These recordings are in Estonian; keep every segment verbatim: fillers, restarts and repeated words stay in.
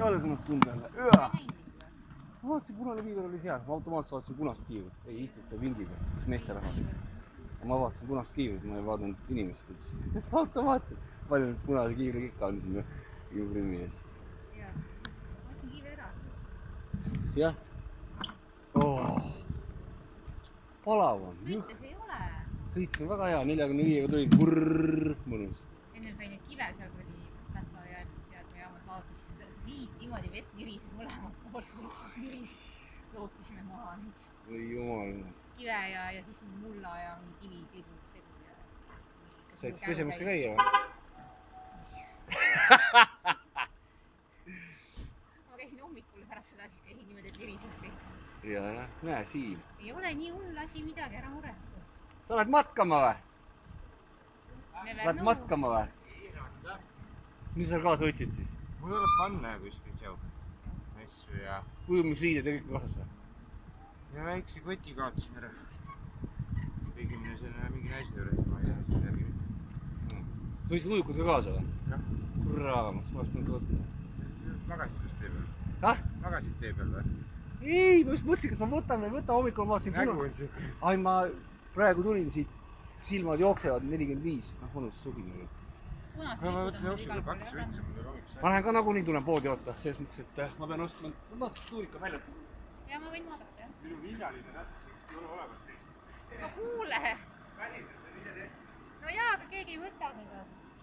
jalgunud tunda jälle. Ma vaatasin, punane kiiver oli seal. Ma automaatselt vaatasin punast kiivrit. Ei istuta vindiga, mis meeste rahas. Ma vaatasin punast kiivrit, ma ei vaadanud inimest üldse. Automaatselt. Palju nüüd punase kiivri ikka on siin juhvrimi ees. Jaa. Ma vaatasin kiivri ära. Jah. Palav on. Sõites ei ole. Sõitsin väga hea. neljakümne viiega tuli kurrrr, mõnus. Enne sai neid kive seal kodi Pässa jäämas vaadates. Riid niimoodi vett virises mõlemad poolt. Viris. Lootisime maha neid. Või jumal. Kive ja, ja siis mulla ja kivi tegu. Said pesemusse käia või? Ma käisin hommikul pärast seda, siis käisin niimoodi, et virises kõik. Ja, näe siin. Ei ole nii hull asi midagi, ära muretse. Sa oled matkama või? Oled matkama või? Mis sa kaasa võtsid siis? Mul ei ole panna kuskil seal asju ja... Ujumisriided ja kõik kaasas või? Ja väikse koti kaotasin ära. Kõigimine selle mingi naise juures, ma ei tea, mis järgi. Sa võtsid ujukud ka kaasa või? Jah. Kurraamas, ma oleks mõnda võtma. Magasid just tee peal? Hah? Magasid tee peal või? Ei, ma just mõtlesin, kas ma võtan või võta hommikul, ma vaatasin nägu on siuke. Ai, ma praegu tulin siit, silmad jooksevad nelikümmend viis. Noh, mõnus sugi mulle. No ma võtan jooksu küll pakkus üldse, mul ei hommikul. Ma lähen ka nagunii tulen poodi oota, selles mõttes, et ma pean ostma. Ma tahtsin tuulika välja. Ja ma võin vaadata, jah. Minu viljaline nähtus, ei ole olemas teist. No kuule! Väliselt see on ise tehtud. No jaa, aga keegi ei võta seda.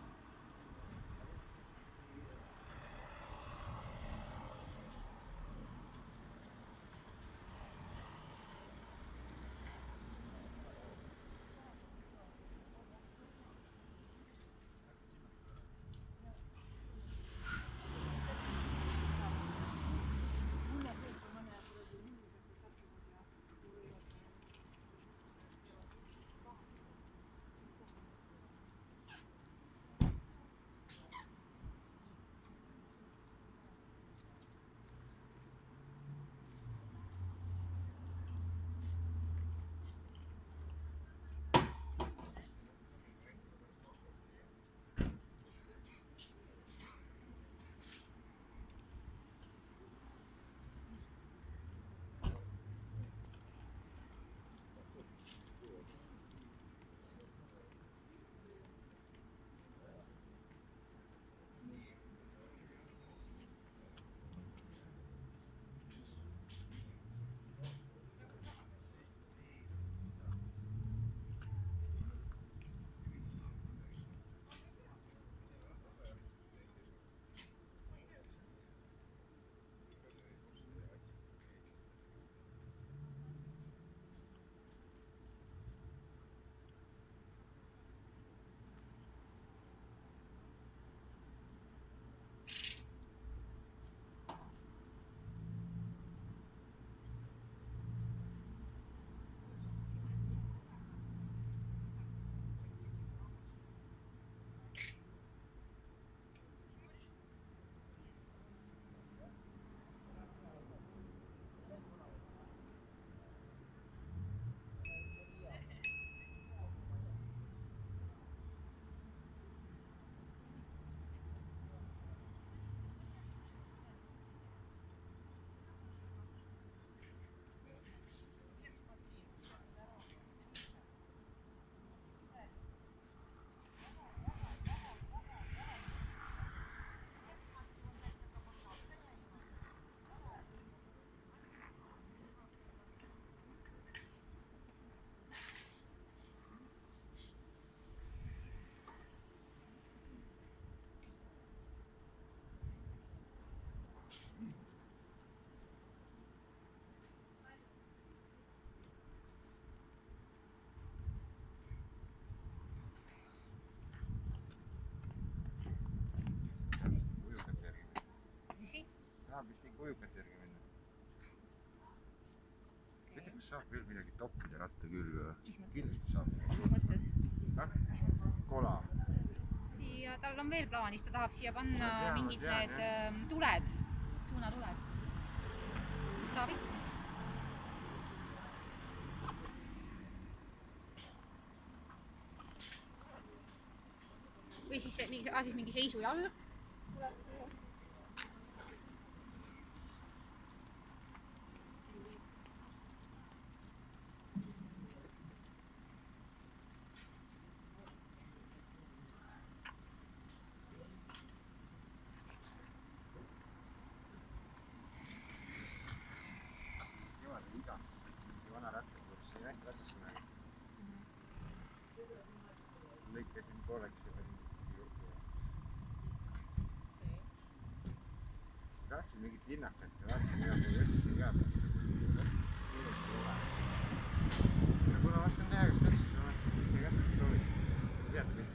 Tahab vist nii kujukate järgi minna. Võite, kus saab veel midagi toppida ratta külge või? Kindlasti saab. Mis mõttes? Kola. Siia, tal on veel plaanis, ta tahab siia panna mingid need tuled, suunatuled. Saab ikka. Või siis mingi, ah, siis mingi seisu jalg. Tuleb siia. lõikasin pooleks ja panin kuskil kokku. Tahtsin mingit linnakat ja vaatasin iga pool otsisin ka. Ja kuna ma oskan teha, kas tassis, ma vaatasin kõik ja kätte proovin. Sealt kõik.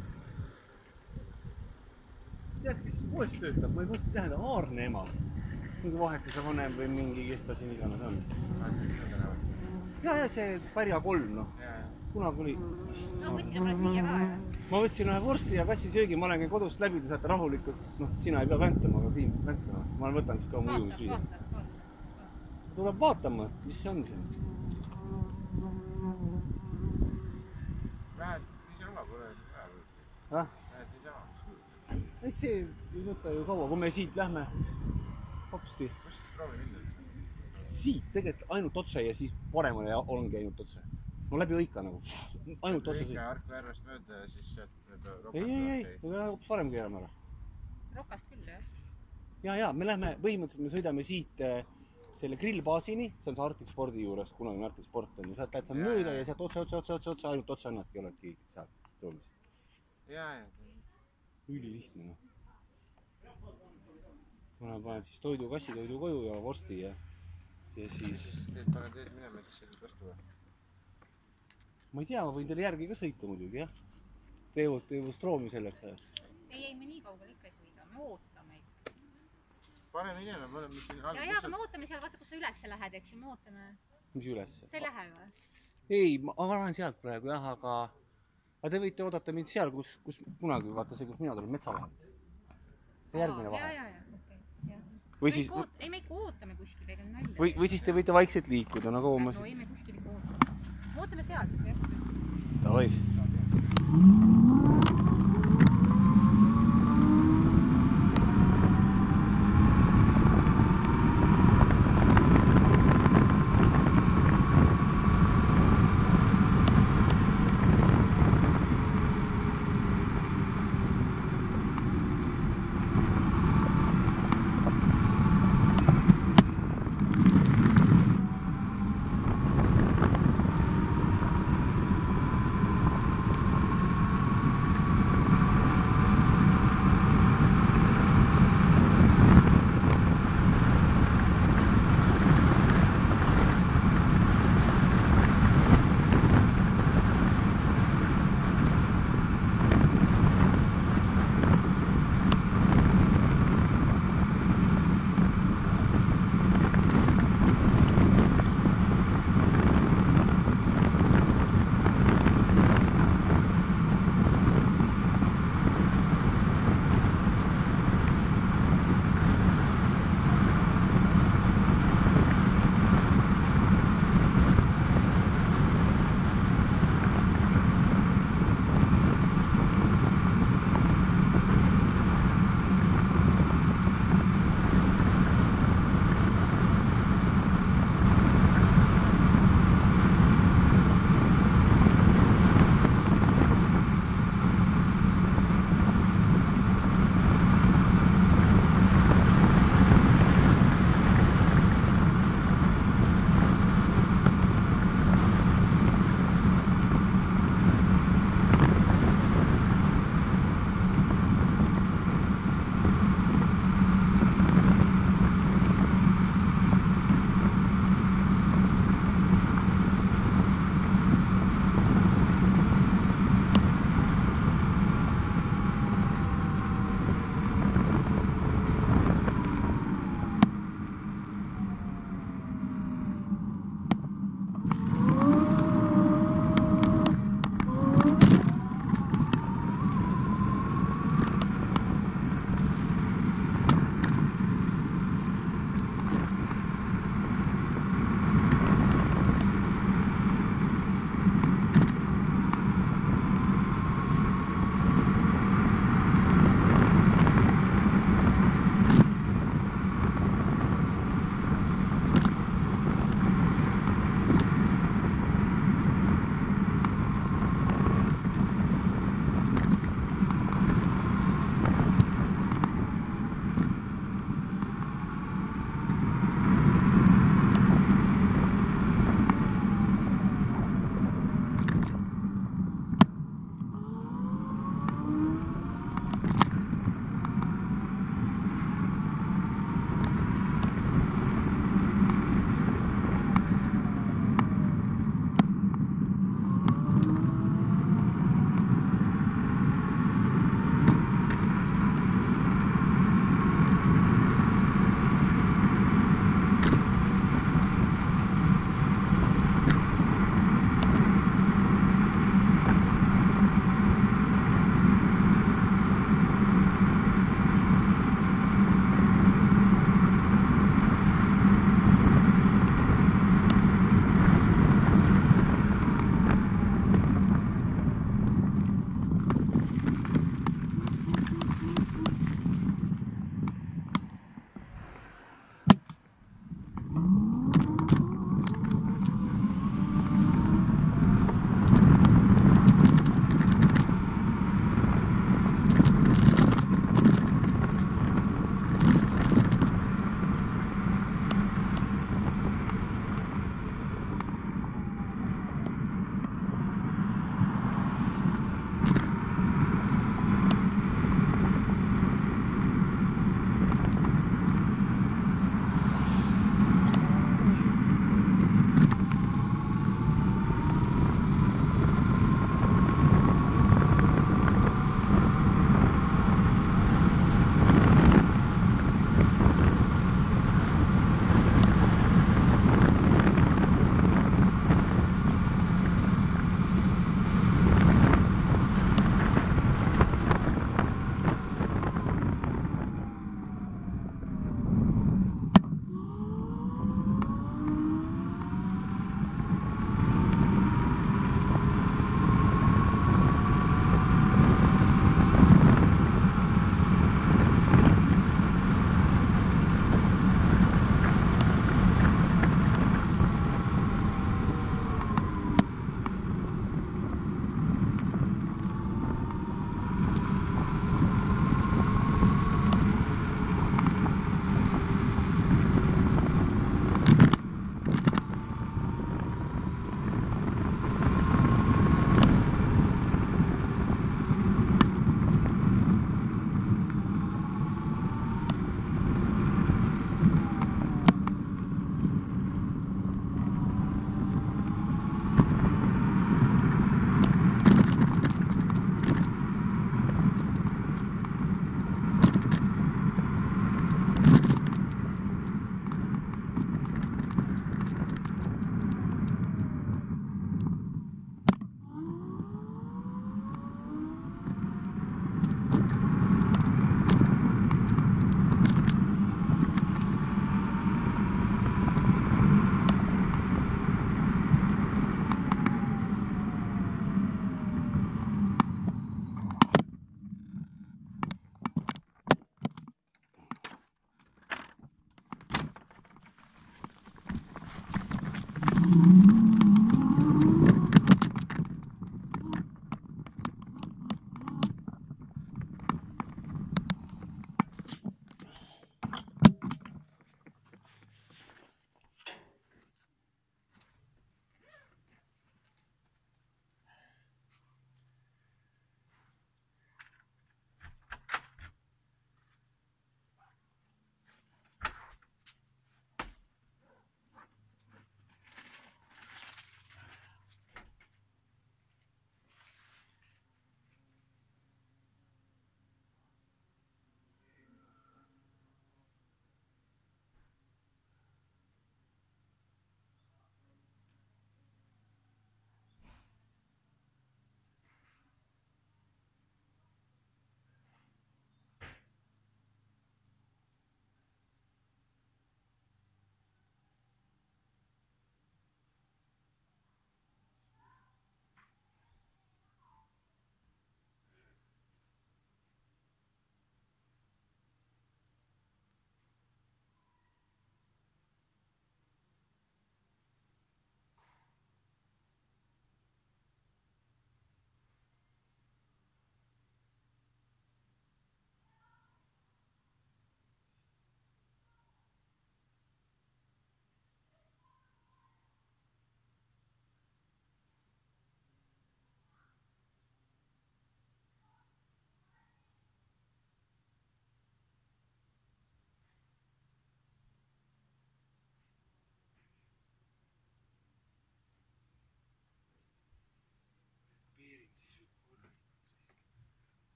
Tead, kes poes töötab? Ma ei mõtle tähenda Aarne ema. Mingi vahetuse vanem või mingi, kes ta siin iganes on. Ja, ja see pärja kolm, noh. Kunagi oli... No võtsin omale viia ka, jah? Ma võtsin ühe vorsti ja kassisöögi, ma olen kodust läbi, te saate rahulikult, noh, sina ei pea väntama, aga Tiim peab väntama. Ma võtan siis ka oma ujumisviia. Vaatas, vaatas, vaatas. Tuleb vaatama, mis see on siin. Vähed niisama pole hea võtta. Ah? Vähed niisama. Ei, see ei võta ju kaua, kui me siit lähme hopsti. Kus siis proovi minna? Siit tegelikult ainult otse ja siis paremale ongi ainult otse. No läbi õika nagu, ainult otse siit. Õika Harku järvest mööda ja siis sealt rokast. Ei, ei, ei, me läheme hoopis varem keerame ära. Rokast küll, jah? Ja, ja, me lähme, põhimõtteliselt me sõidame siit selle grillbaasini, see on see Arctic Spordi juures, kunagi Arctic Sport on ju, sealt lähed sa mööda ja sealt otse, otse, otse, otse, otse, ainult otse annadki, oledki seal roolis. Jaa, jaa. Üli lihtne, noh. Ma panen siis toidu, kassitoidu koju ja vorsti ja, ja siis... Siis teed paned ees minema, kes selle vastu või? Ma ei tea, ma võin teile järgi ka sõita muidugi, jah. Teevad, teevad stroomi selleks ajaks. Ei, ei, me nii kaugel ikka ei sõida, me ootame. Pane minema, me oleme siin... Ja, ja, aga me ootame seal, vaata, kus sa üles lähed, eks ju, me ootame. Mis üles? Sa ei lähe või? Ei, ma, ma lähen sealt praegu, jah, aga... Aga te võite oodata mind seal, kus, kus kunagi, vaata see, kus mina tulen, metsa vahelt. See järgmine vahe. Ja, ja, ja, okei, jah. Või siis... Ei, me ikka ootame kuskil, ega nalja. Või, või siis te võite vaikselt liikuda, nagu ma... No ei, me kuskil ikka ootame. Ootame seal siis, jah. Davai.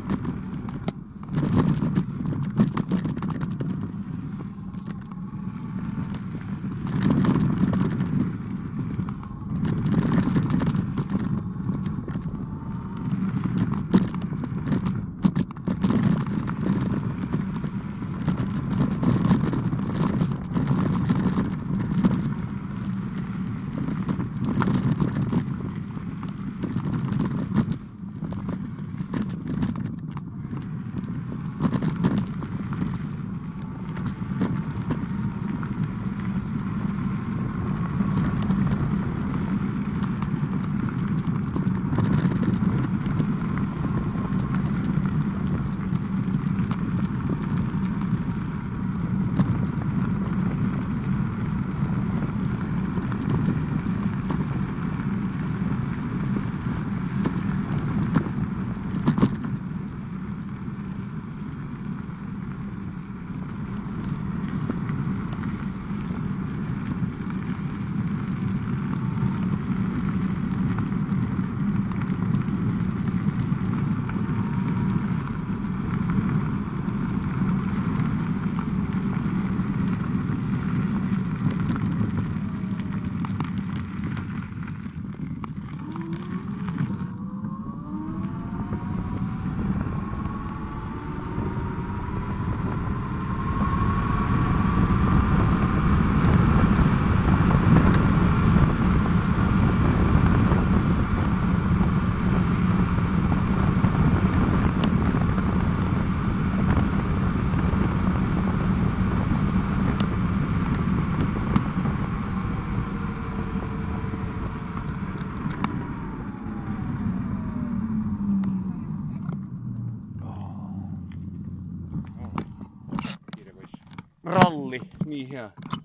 Ralli, nii hea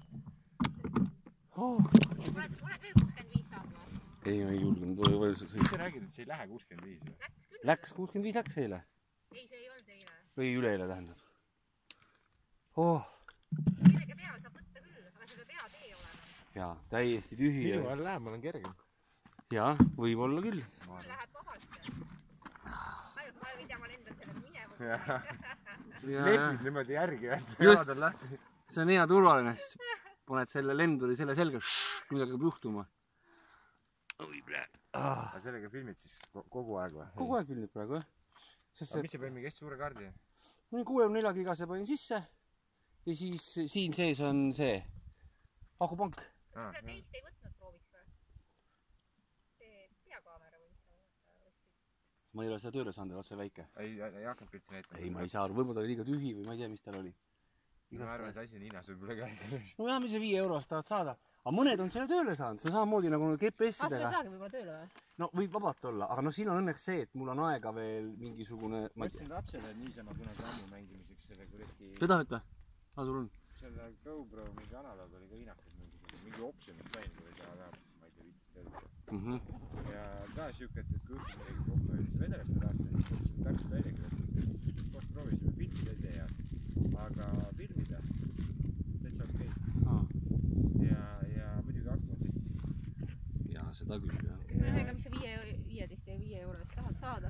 oh.. oled veel kuuskümmend viis saanud või? Ei, ma ei julgenud. Mis sa räägid, et see ei lähe kuuskümmend viis? Läks küll. Läks kuuskümmend viis läks eile? Ei, see ei olnud eile. Või üleeile tähendab. Oh. Sellega peal saab võtta küll, aga seda pead ei ole. Jaa, täiesti tühi. Minu ajal läheb, ma olen kergem. Jaa, võib olla küll. Mul läheb vabalt. Ainult ma ei tea, ma lendan sellega minema. Lehvid niimoodi järgi, et just, on lahti. See on hea turvaline, siis paned selle lenduri selle selga, kui midagi hakkab juhtuma. Oi, plee. Ah. Aga sellega filmid siis kogu aeg või? Kogu aeg filmid praegu, jah. Aga mis see panin mingi hästi suure kaardi? kuuekümne nelja gigase panin sisse ja siis siin sees on see akupank. Kas seda teist ei võtnud prooviks või? See peakaamera või mis sa ostsid? Ma ei ole seda tööle saanud, otse väike. Ei, ei hakanud pilti näitama? Ei, ma ei saa aru, võib-olla ta oli liiga tühi või ma ei tea, mis tal oli. Ma arvan, et asi on hinas võib-olla käi. No jah, mis see viie eurost tahad saada. Aga mõned on selle tööle saanud, see on samamoodi nagu G P S-idega. Aasta saagi võib-olla tööle või? No võib vabalt olla, aga no siin on õnneks see, et mul on aega veel mingisugune... Ma ütlesin lapsele niisama kunagi ammu mängimiseks selle kureti... Seda võtta? Ah, sul on? Selle GoPro mingi analoog oli ka hinakas mingi, mingi optsionit sain, kui ei saa vähem, ma ei tea, viitist eurot. Ja ka siuke, et kui juhtus midagi kokku oli see vedeleste taasta, siis mõtlesin täpselt väljagi, et koos proovisime pilti ei tee, aga filmida täitsa okei. Ja, ja muidugi akmad. Jaa, seda küll, jah. Ega mis sa viieteist ja viie euro eest tahad saada?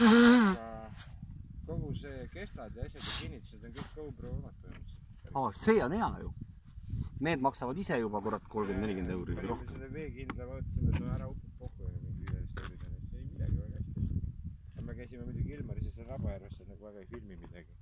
Kogu see kestad ja asjad ja kinnitused on kõik GoPro omad põhimõtteliselt. Aa, see on hea ju. Need maksavad ise juba korrat kolmkümmend nelikümmend euri või rohkem. Selle veekindla vaatasime, et ära upub pohku ja mingi viieteist eurid on, et see ei midagi väga hästi. Aga me käisime muidugi Ilmaris ja seal Rabajärves, et nagu väga ei filmi midagi.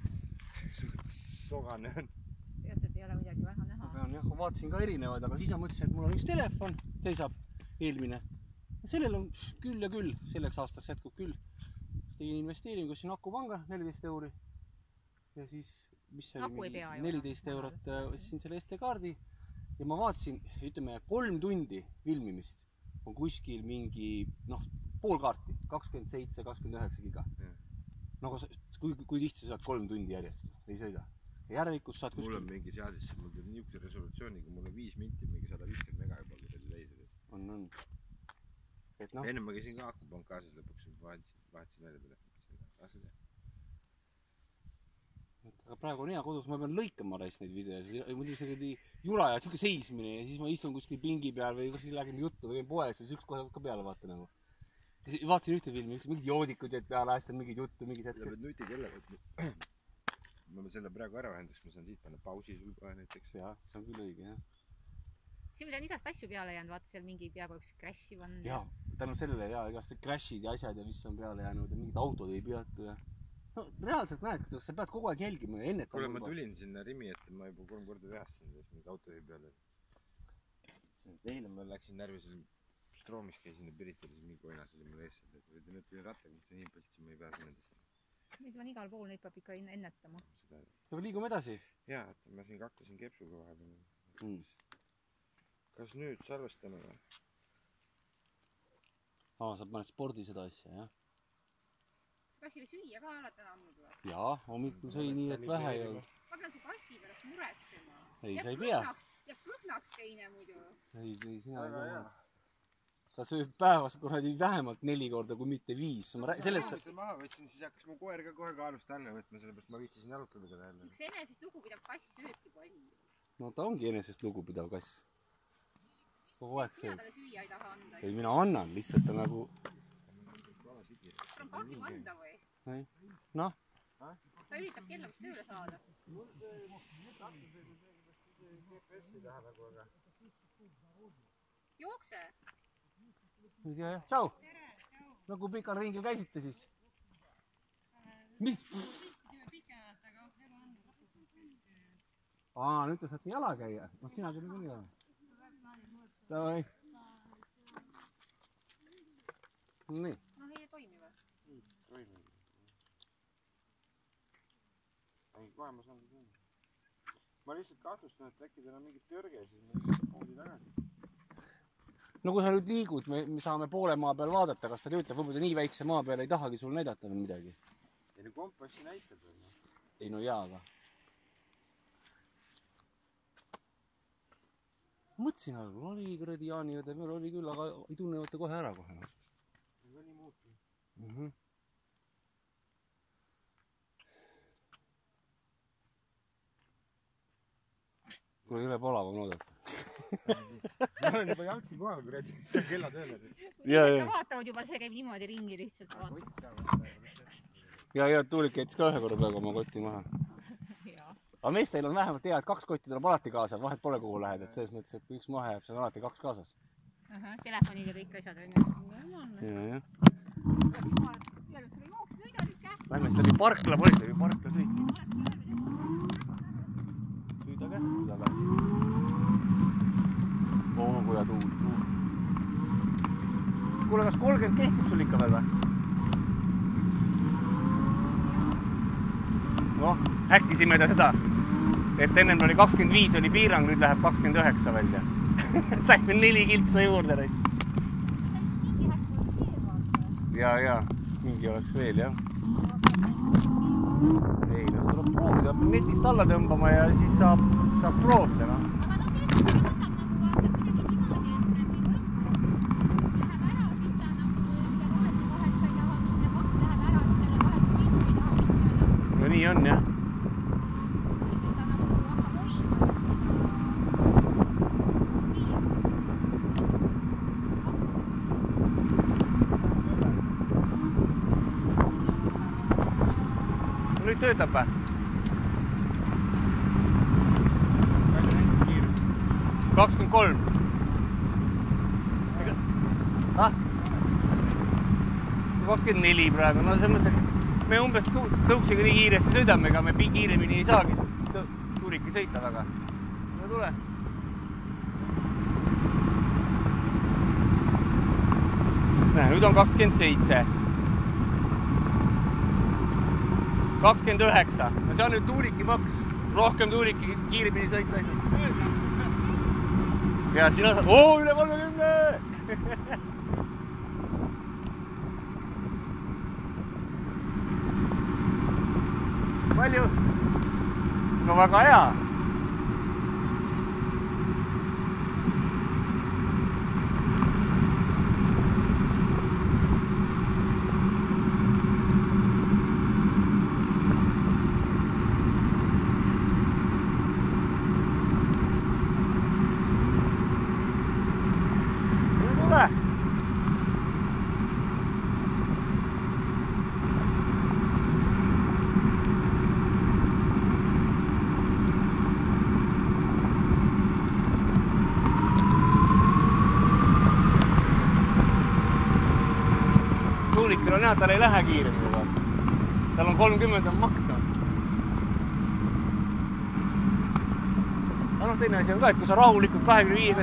Sogane on. Peas, et ei ole midagi väga näha. Pean jah, vaatasin ka erinevaid, aga siis ma mõtlesin, et mul on üks telefon, seisab eelmine. Sellel on küll ja küll, selleks aastaks jätkub küll. Tegin investeeringus siin akupanga, neliteist euri. Ja siis, mis see oli, neliteist eurot ostsin selle S D-kaardi. Ja ma vaatasin, ütleme, kolm tundi filmimist on kuskil mingi, noh, pool kaarti, kakskümmend seitse, kakskümmend üheksa giga. No aga kui, kui tihti sa saad kolm tundi järjest, ei sõida. Järelikult saad kuskil... Mul on mingi seadis, mul tuli niisuguse resolutsiooniga, mul on viis minti, mingi sada viiskümmend mega juba, kui see täis. On, on. Et noh... Enne ma käisin ka akupank kaasas lõpuks, vahetsin välja telefoni. Aga praegu on hea kodus, ma pean lõikama reis neid videosid. Muidu see oli jura ja siuke seismine ja siis ma istun kuskil pingi peal või kuskil räägime juttu või poes või siukest kohe ka peale vaata nagu. Vaatasin ühte filmi, mingid joodikud jäid peale hästi, mingid juttu, mingid hetkel. Pead nuti kella võtma. Ma selle praegu ära ühendaks, ma saan siit panna pausi sul kohe näiteks. Jah, see on küll õige, jah. Siin meil on igast asju peale jäänud, vaata seal mingi peaaegu üks crash'i on. Jaa, tänu sellele ja igast crash'id ja asjad ja mis on peale jäänud ja mingid autod ei peatu ja... No reaalselt näed, sa pead kogu aeg jälgima ja ennetama. Kuule, ma tulin sinna Rimi ette, ma juba kolm korda vehasin, et mingi autodi peale. Eile ma läksin närvisel Stroomis, käisin ja Piritalis mingi koinas oli mul ees. Nüüd tuli ratta, mis on nii põltsi, ma ei pääse nendest. Neid on igal pool, neid peab ikka ennetama. Seda liigume edasi? Jaa, et ma siin kakkasin kepsuga vahepeal. Mm. Kas nüüd salvestame või? Aa, sa paned spordi seda asja, jah? Kas kassile süüa ka oled täna andnud või? Jaa, hommikul sõi nii, et vähe ei olnud. Ma pean su kassi pärast muretsema. Ei, sa ei pea. Ja kõhnaks teine muidu. Ei, ei, sina ei pea. Ta sööb päevas kuradi vähemalt neli korda, kui mitte viis. Ma selles... maha võtsin, siis hakkas mu koer ka kohe kaalust alla võtma, sellepärast ma viitsisin arutada teda jälle. Üks enesest lugupidav kass sööbki palju. No ta ongi enesest lugupidav kass. Kogu aeg sööb. Sina talle süüa ei taha anda. Ei, mina annan, lihtsalt ta nagu... Sul on kahju anda või? Ei. Noh? Ta üritab kella vist tööle saada. Jookse! Ei tea, jah. Tšau! Nagu pikal ringil käisite siis? Mis? Aa, nüüd te saate jala käia. No sina küll küll jala. Davai. Nii. No ei toimi või? Ei toimi. Ei, kohe ma saan toimi. Ma lihtsalt kahtlustan, et äkki teil on mingid tõrge, siis ma lihtsalt poodi tagasi. No kui sa nüüd liigud, me, me saame poole maa peal vaadata, kas ta töötab, võib-olla nii väikse maa peal ei tahagi sul näidata veel midagi. Ei no kompassi näitab veel. Ei no jaa, aga. Mõtlesin algul, oli kuradi Jaaniõde peal, oli küll, aga ei tunnevate kohe ära kohe. Ei ole nii muutunud. Mhm. Kuule, ei ole palav on oodata. Ma olen juba jalgsi kohal, kui räädi, see on kella tööle. Ikka vaatavad juba, see käib niimoodi ringi lihtsalt. Ja, ja Tuulik jättis ka ühe korra peaga oma kotti maha. Aga meestel on vähemalt hea, et kaks kotti tuleb alati kaasa, vahet pole kuhu lähed, et selles mõttes, et kui üks maha jääb, see on alati kaks kaasas. Telefonid ja kõik asjad on. Ja, jah. Jälle sulle jooks sõidad ikka. Lähme, seda oli parkla, politsei või parkla sõitma. Sõidage, mida läksi. Oo, kuja tuul, tuul. Kuule, kas kolmkümmend kehtib sul ikka veel või? Noh, häkkisime ta seda, et ennem oli kakskümmend viis oli piirang, nüüd läheb kakskümmend üheksa välja. Saime neli kiltsa juurde. Ja, ja, mingi oleks veel, jah. Ei, no tuleb proovida, netist alla tõmbama ja siis saab, saab proovida, noh. No nii on, jah. Nüüd töötab või? kakskümmend kolm. Ah? kakskümmend neli praegu. No see mõttes, et me umbes tõuksiga nii kiiresti sõidame, ega me kiiremini ei saagi Tuuliki sõita väga. No tule. Näe, nüüd on kakskümmend seitse. kakskümmend üheksa. No see on nüüd Tuuliki maks. Rohkem Tuuliki kiiremini sõita ei saa. Ja sina saad... Oo, üle kolmekümne! Palju? No väga hea. on hea, tal ei lähe kiiremini, vaata. Tal on kolmkümmend on maks, noh. Aga noh, teine asi on ka, et kui sa rahulikult kahekümne viiega...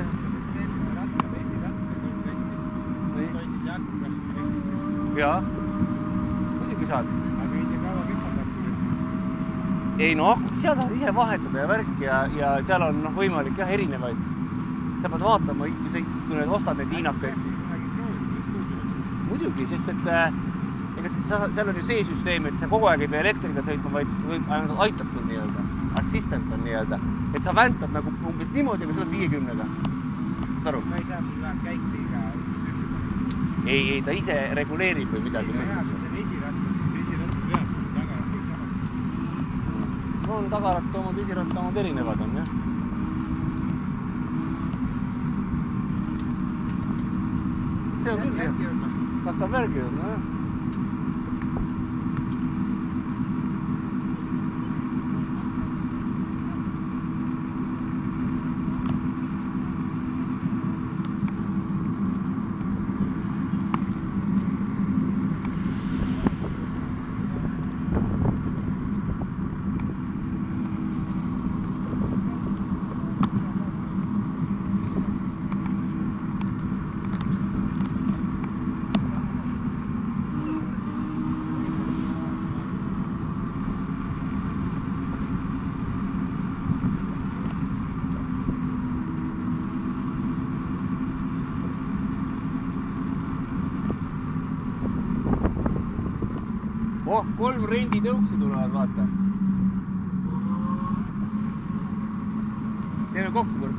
Jaa, muidugi saad. Aga ei tea kaua kestad akkud? Ei no akkud, seal saad ise vahetada ja värki ja, ja seal on noh, võimalik jah erinevaid. Sa pead vaatama, kui need ostad need hiinakaid siis. Muidugi, sest et ega seal on ju see süsteem, et sa kogu aeg ei pea elektriga sõitma, vaid ainult aitab sul nii-öelda. Assistent on nii-öelda. Et sa väntad nagu umbes niimoodi, aga sa oled viiekümnega. Saad aru? Ma ei saa, kui läheb käik liiga. Ei, ei, ta ise reguleerib või midagi. Ei, hea, kui see on esiratas, siis esiratas veab, tagarat kõik samaks. No on tagaratta omad, esiratta omad erinevad on, jah. See on küll, jah. Hakkab värgi jõudma, jah. Oh, kolm renditõuksi tulevad, vaata. Teeme kokku kord.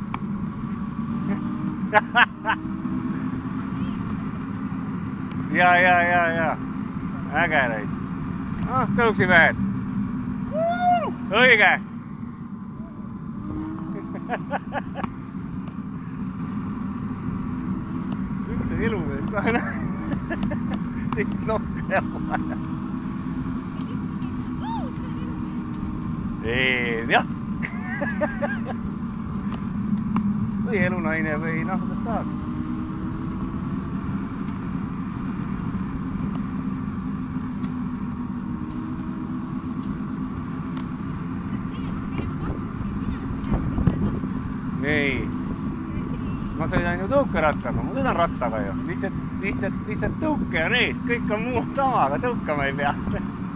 Ja, ja, ja, ja. Äge reis. Ah, tõuksi mehed. Õige. Üks on elu mees. Teist nokka ja vaja. Ei, jah. Või elunaine või noh, kuidas tahad. Ei. Ma sõidan ju tõukerattaga, ma sõidan rattaga ju. Lihtsalt, lihtsalt, lihtsalt tõuke on ees, kõik on muu sama, aga tõukama ei pea.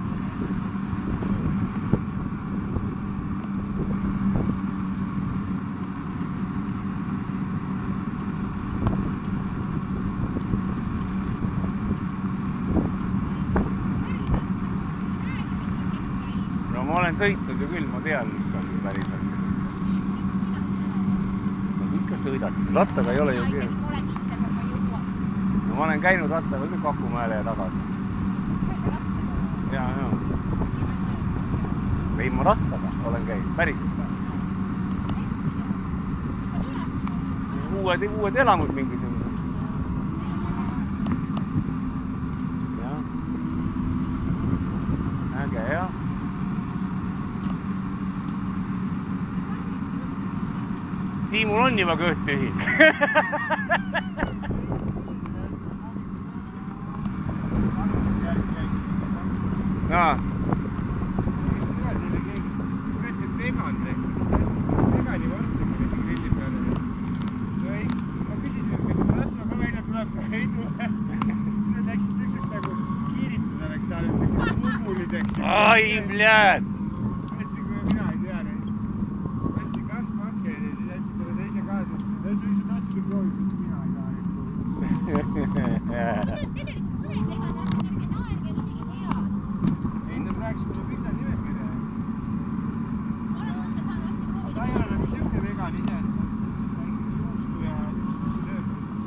Ma olen sõitnud ju küll, ma tean, mis on päriselt. No ikka sõidaks, rattaga ei ole ju küll. No ma olen käinud rattaga küll Kakumäele ja tagasi. Jaa, jaa. Ei, ma rattaga olen käinud, päriselt. Uued, uued elamud mingisugused. Jah. Äge, jah. Siimul on juba kõht tühi. Jaa. Kuretsid vegan, eks, vegani vorsti mõneti grilli peale. Ma küsisin, kas rasva ka välja tuleb, kui ei tule. Siis läksid sükseks nagu kiiritada, läks saanud sükseks mummuliseks. Ai, bljääd! Mõtlesin, kui mina ei tea neid. Mõtlesin kaks pakke ja siis jätsid talle teise kaasa. Ta ütles, et tahtsid proovida, et mina ei taha neid proovida. Ei, ta rääkis mulle pinda nimekirja. Ta ei ole nagu siuke vegan ise, et juustu ja juustu sööb.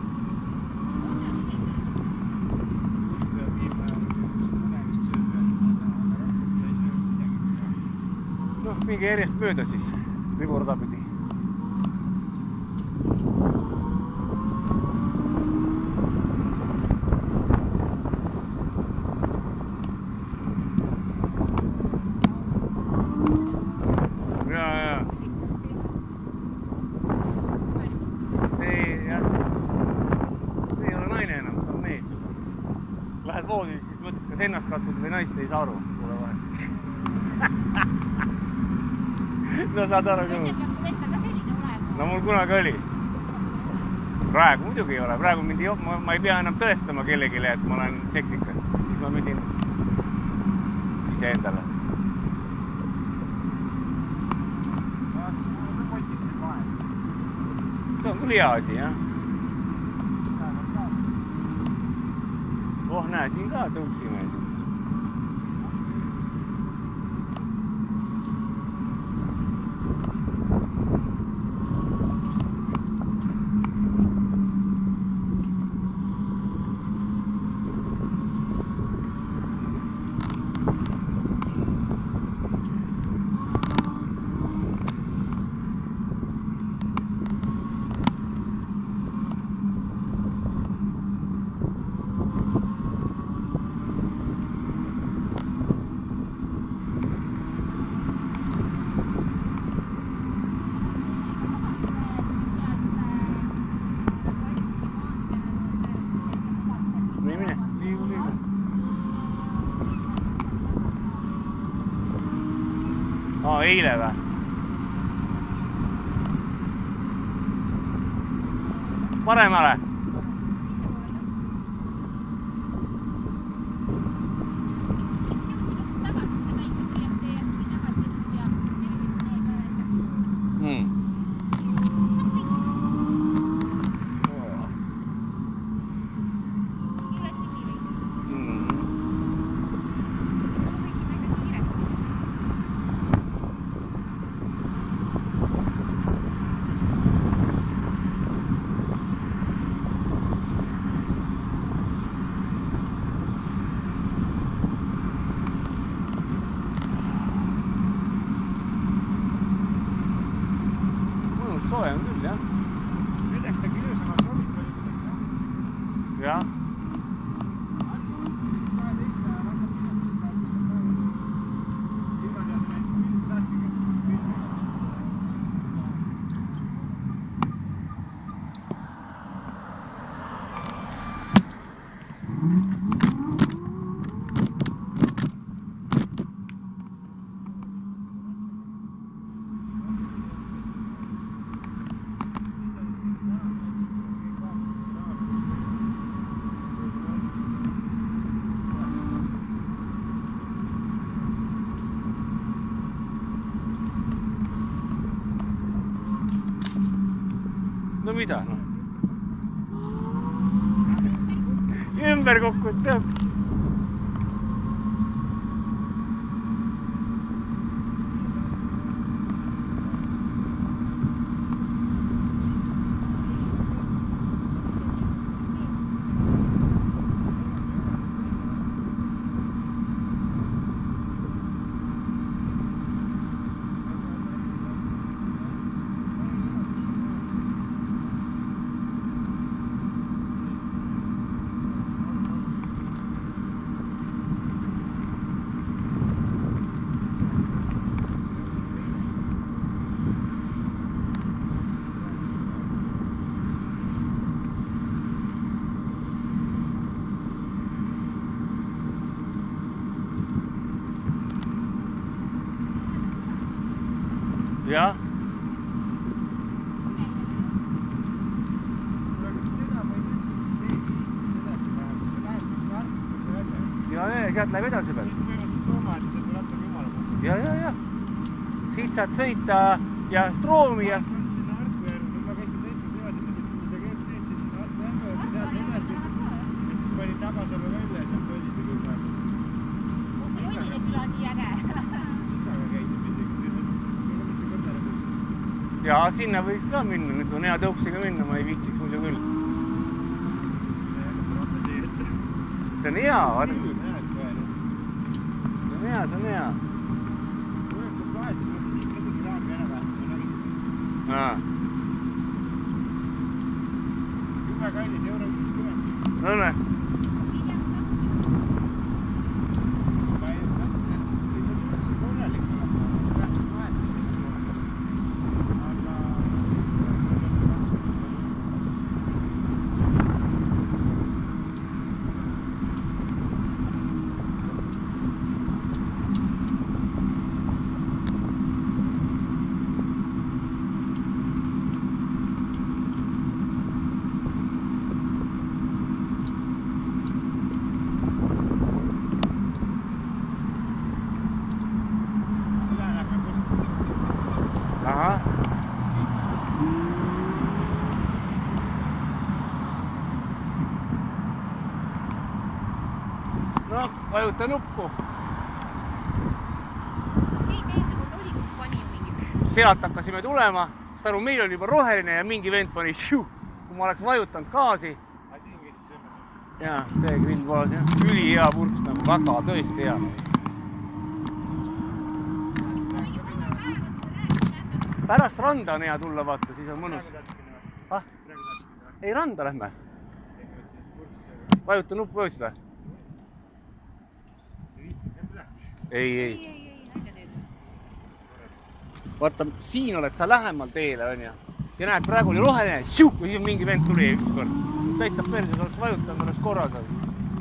Juustu ja piima ja mõnemist sööb ja aga rohkem ei söö midagi. Noh, mingi järjest mööda siis, või korda pidi. või naist ei saa aru, pole vahe. No saad aru küll. Enne peaks sul enda ka selline olema. No mul kunagi oli. Praegu muidugi ei ole, praegu mind ei, ma, ma ei pea enam tõestama kellegile, et ma olen seksikas. Siis ma mündin ise endale. See on küll hea asi, jah. Oh, näe, siin ka tõuksime. Aa, eile või? Paremale? Soe on küll, jah. Nüüd eks ta kilusamaks hommik oli kuidagi saanud. Jah. kaheteist ajal hakkab minema, siis ta hakkab päeva. Ilma teada näiteks küll saatsingi. No mida, noh? Ümber kokku tõuks. Jah. Ja, ja, sealt läheb edasi peal. Ja, ja, ja. Siit saad sõita ja Stroomi ja... Ja sinna võiks ka minna, nüüd on hea tõuksiga minna, ma ei viitsiks muidu küll. See on hea, vaata. See on hea, see on hea. Jube kallis, euro viiskümmend. No ne. Ma ei mõtlesin, et ei mõtle üldse korralik olla. Vähemalt vahetsin seda jooksul. Aga sellest maksta. ahah. noh, vajuta nuppu. Siit eelne kord oli, kus pani mingi. Sealt hakkasime tulema, sest aru, meil oli juba roheline ja mingi vend pani šiu, kui ma oleks vajutanud gaasi. Jaa, see grillbaas, jah. Üli hea purks, nagu väga tõesti hea. Pärast randa on hea tulla, vaata, siis on mõnus. Ah? Ei, randa lähme. Vajuta nuppu, vajutada. Ei, ei. Vaata, siin oled sa lähemal teele, on ja. Ja näed, praegu oli roheline, šiu, kui siis mingi vend tuli üks kord. Täitsa perses oleks vajutanud, oleks korras olnud.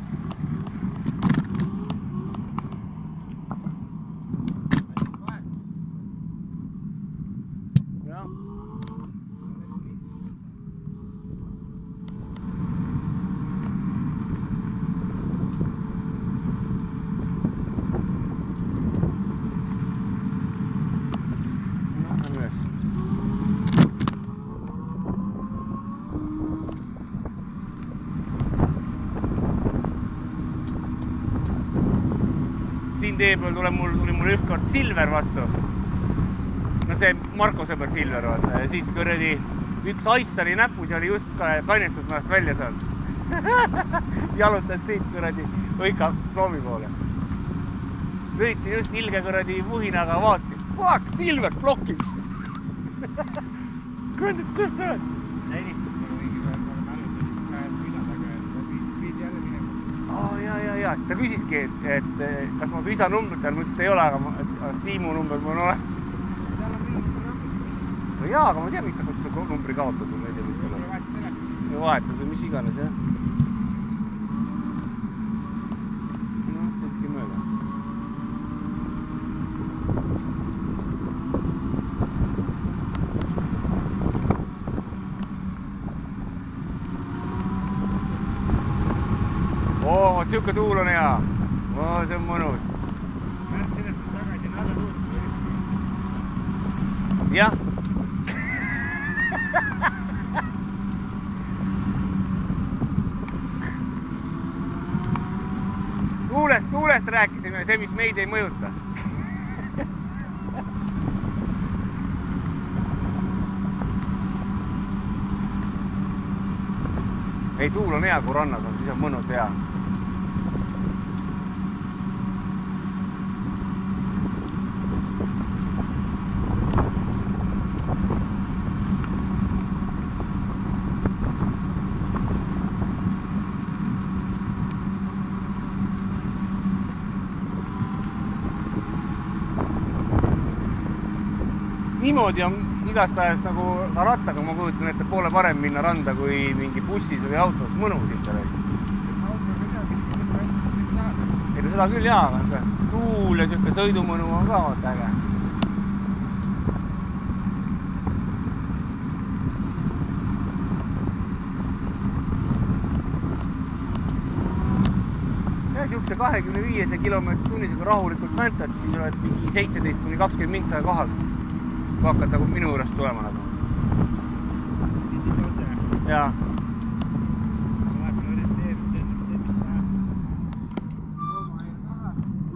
Siin tee peal tuli mul, tuli mul üks kord Silver vastu. No see Marko sõber Silver, vaata. Ja siis kõredi üks aiss oli näpus ja oli just ka kainestusmäest välja saanud. Jalutas siit kõredi õika Sloomi poole. Lõitsin just ilge kõredi vuhinaga vaatasin. Fuck, Silver blokib! Kõndis, kus ta oled? Helistas mulle mingi peal, kui olen mälus, et käed mina taga ja viidi jälle minema. Oh, ja, ja, ja. Ta küsiski, et, et kas ma su isa numbrit tal, ma ütlesin, et ei ole, aga ma, et, Siimu number mul on olemas. Seal on mingi programmis. No jaa, aga ma tean, mis ta kus su numbri kaotas või ma ei tea, mis tal on. Vahetas telefoni. Ja vahetas või mis iganes, jah. No, sõitki mööda. Oo, siuke tuul on hea. Oo, see on mõnus. Märt sellest on tagasi nada tuult. Jah. Tuulest, tuulest rääkisime, see, mis meid ei mõjuta. Ei, tuul on hea, kui rannas on, siis on mõnus hea. Niimoodi on igastahes nagu rattaga, ma kujutan ette poole parem minna randa kui mingi bussis või autos mõnus ikka reis. Auto midagi, mis on hästi signaal. Ei no seda küll jaa, aga tuul ja siuke sõidumõnu on ka vaata äge. Ja siukse kahekümne viiese kilomeetris tunnisega rahulikult väntad, siis oled mingi seitseteist kuni kakskümmend mintsa kohal. Kui hakkad nagu minu juurest tulema nagu. Pidid otse. Jaa. Vahepeal orienteerid see, mis läheb. Oma ei taha.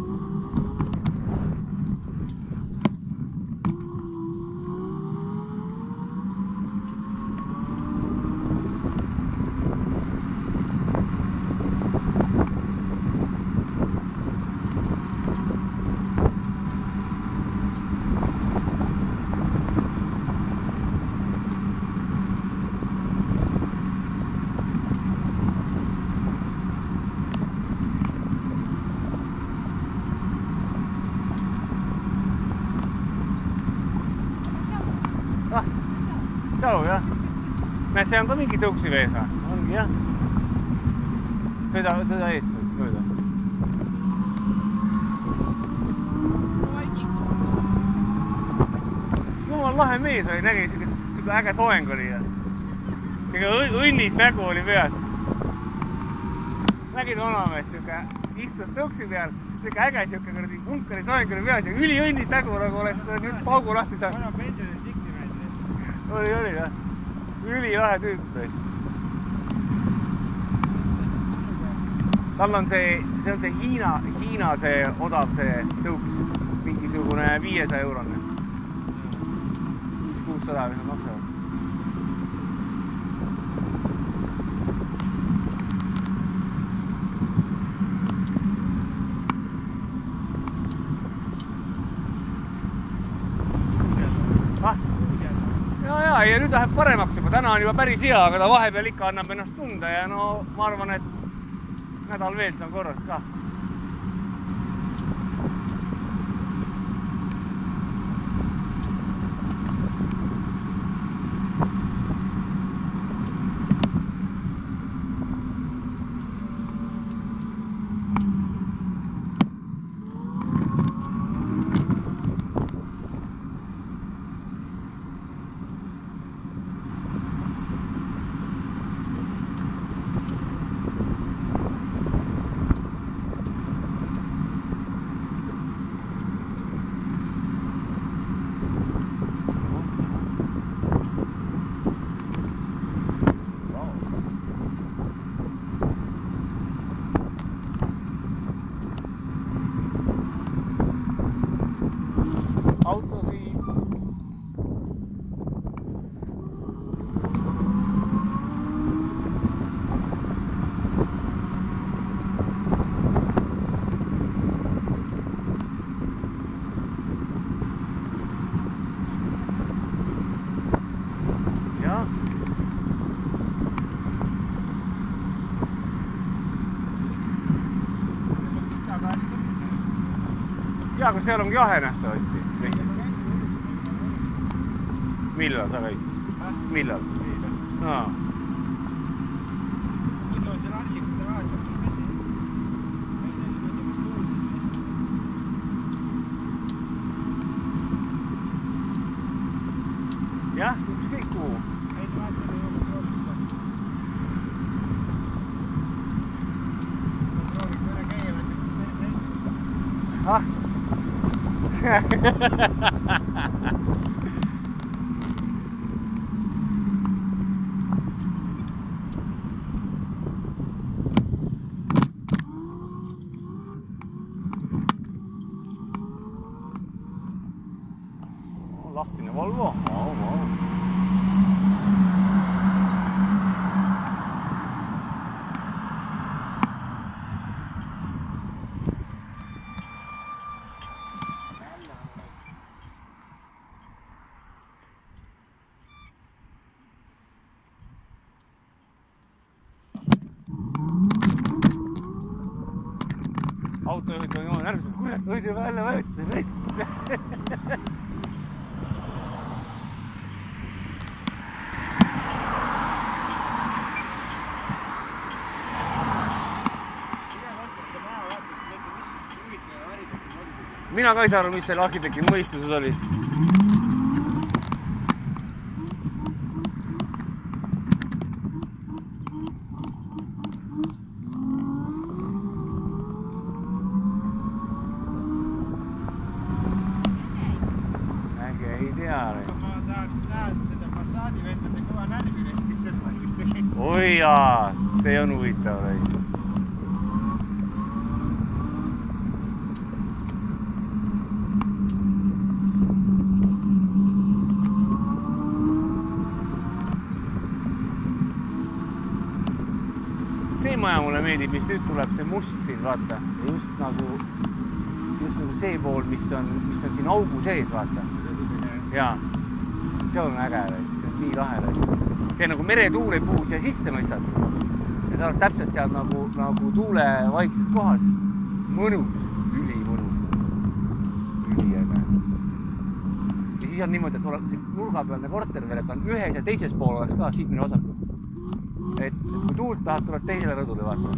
Ah, Tšau, jah. Näed, see on ka mingi tõuksi vees, või? Ongi, jah. Sõida, sõida ees mööda. Jumal lahe mees oli, nägi, siuke äge soeng oli. Ega õnnis nägu oli peas. Nägid vanameest, siuke istus tõuksi peal. Siuke äge, siuke kuradi punkari soeng oli peas ja üli õnnis nägu, nagu oleks nüüd paugu lahti saanud. Vana pensionis ikka oli, oli jah. Ülilahe tüüp. Tal on see, see on see Hiina, Hiina see odav see tõuks. Mingisugune viiesaja eurone. viis kuussada mis nad maksavad. Ja nüüd läheb paremaks juba, täna on juba päris hea, aga ta vahepeal ikka annab ennast tunda ja no ma arvan, et nädal veel see on korras ka. Jaa, kus seal ongi jahe nähtavasti. Millal sa käid? Millal? Aa. Nüüd on seal allikute raadiot vesi. Jah, ükskõik kuhu. Ei vaata, ei ole proovita. Ma proovin üle käia, et päris hästi. Ah? Lahtine Volvo. Wow, wow. Autojuhid on jumala närvised, kurat, hoidju välja vajutada, võiks. Mina ka ei saa aru, mis selle arhitekti mõistuses oli. Äge ei tea. Ma tahaks näha seda fassaadi vendade kõva närvirest, kes seal mõndis tegi. Oi jaa, see on huvitav reis. See maja mulle meeldib, mis nüüd tuleb, see must siin, vaata. Just nagu, just nagu see pool, mis on, mis on siin augu sees, vaata. Jaa, see on äge, see on nii lahe. See nagu meretuul ei puhu siia sisse, mõistad. Ja sa oled täpselt seal nagu, nagu tuule vaikses kohas. Mõnus, üli mõnus. Üli äge. Ja siis on niimoodi, et oleks see nurgapealne korter veel, et on ühes ja teises pool oleks ka siit minu vasakul. Et kui tuult tahad, tuleb teisele rõdule vaata.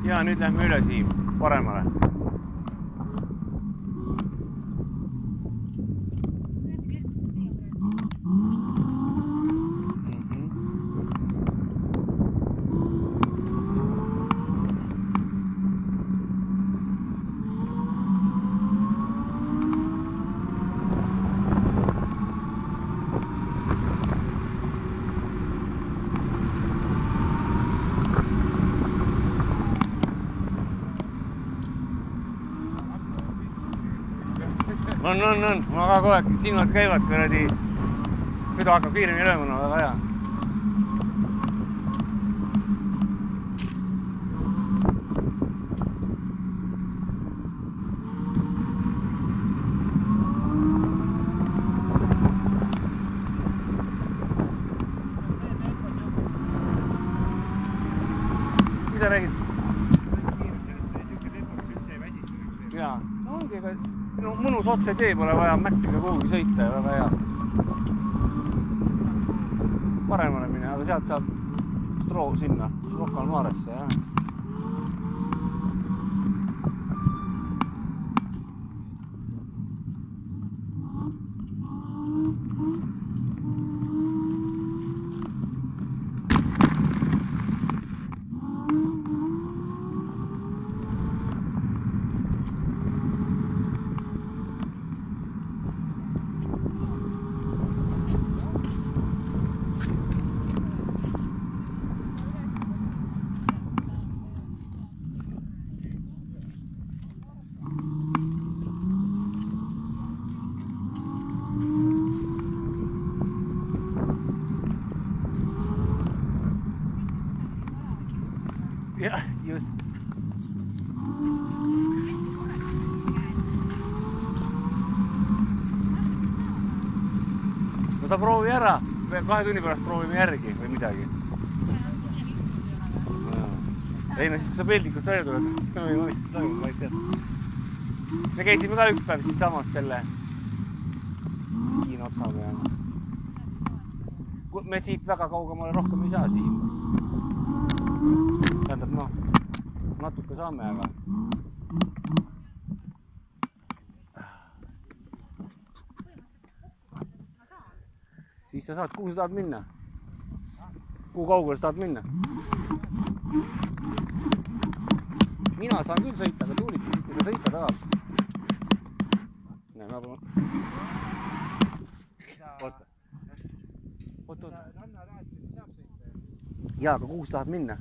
ja nüüd lähme üle Siim, paremale. On, on, on, ma ka kogu aeg silmad käivad, kuradi süda hakkab kiiremini lööma, väga hea. Mis sa räägid? Jaa, ongi, aga no mõnus otse tee, pole vaja Mäkkiga kuhugi sõita ja väga hea. Paremale mine, aga sealt saab Stroo sinna, Rocca al Maresse, jah. Jah, just. No sa proovi ära, kahe tunni pärast proovime järgi või midagi. Ei, no siis kui sa Peldikust välja tuled, me võime mõistada toimub, ma ei tea. Me käisime ka üks päev siit samas selle siin otsa peale. Me siit väga kaugemale rohkem ei saa siin. Tähendab, noh, natuke saame, aga siis sa saad, kuhu sa tahad minna? Kuhu kaugele sa tahad minna? Mina saan küll sõita, aga Tuuliki siit ei saa sõita tahab. Näe, ma palun. Oota. Oota, oota. Jaa, aga kuhu sa tahad minna?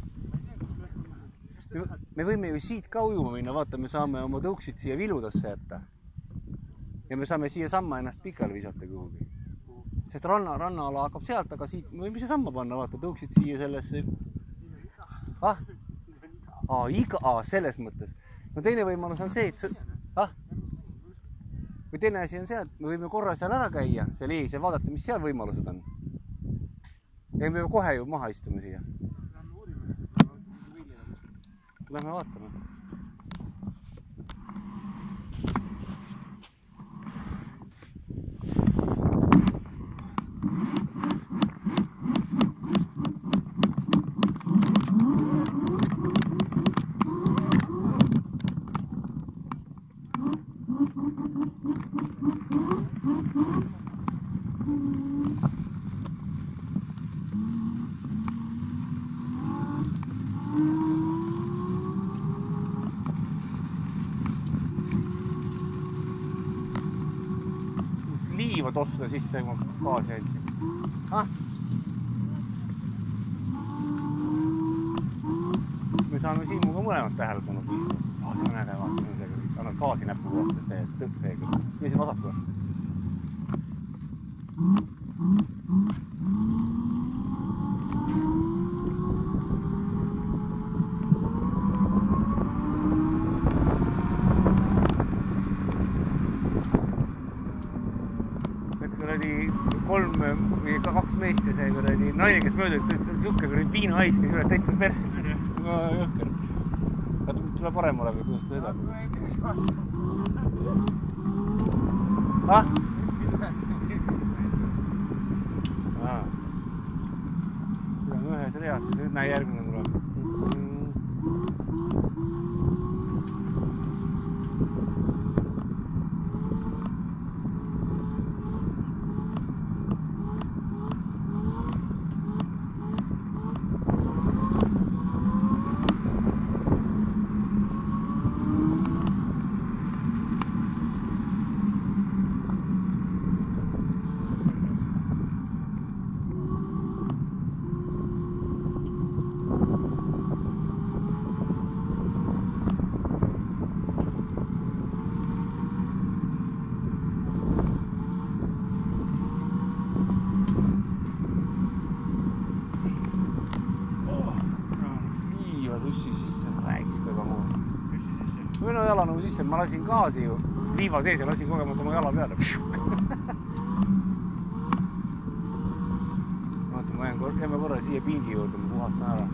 Me võime ju siit ka ujuma minna, vaata, me saame oma tõuksid siia Viludasse jätta. Ja me saame siia samma ennast pikali visata kuhugi. Sest ranna, rannaala hakkab sealt, aga siit me võime siia samma panna, vaata, tõuksid siia sellesse. Ah? Aa, iga, aa, selles mõttes. No teine võimalus on see, et see... Ah? Või teine asi on see, et me võime korra seal ära käia, seal ees ja vaadata, mis seal võimalused on. Ja me võime kohe ju maha istume siia. Lähme vaatame. Liiva tosta sisse, kui ma gaasi jätsin. Ah? Me saame Siimuga mõlemad tähelepanu piisama. Ah, see on äge, vaata, annad gaasi näpu kohta, see tõpp see küll. Mis see vasaku on? Kolm või kaks meest ja see kuradi naine, kes mööda, suhke kuradi viinahais, kes üle täitsa perse. No jõhker. Tule paremale või kuidas ta sõidab? Ah? Aa. Kui on ühes reas, siis näe järgmine tuleb. jalanõu sisse, ma lasin gaasi ju liiva sees ja lasin kogemata oma jala peale. Vaata, ma jään korra, jääme korra siia pingi juurde, ma puhastan ära.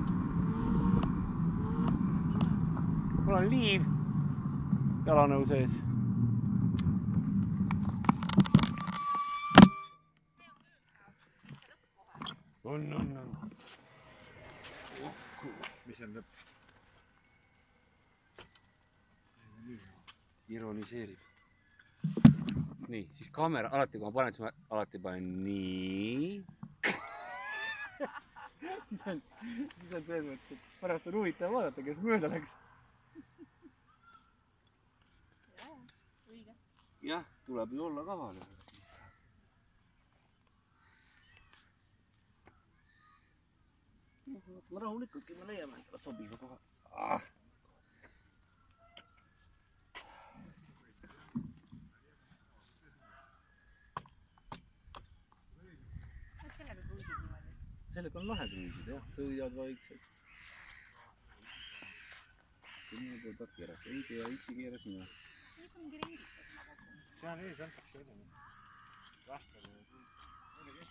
Mul on liiv jalanõu sees. On, on, on. mis on lõpp? Ironiseerib. Nii, siis kaamera, alati kui ma panen, siis ma alati panen nii. siis on, siis on selles mõttes, et pärast on huvitav vaadata, kes mööda läks. jah, tuleb ju olla kaval. ma rahulikult, kui me leiame endale sobiva koha. Ah. sellega on lahe kruiisida, jah, sõidad vaikselt. Kümme peab keerata, ei tea, issi keeras mina. See on mingi ringitud ma kogu. Seal ees antakse üle. Vahtel ja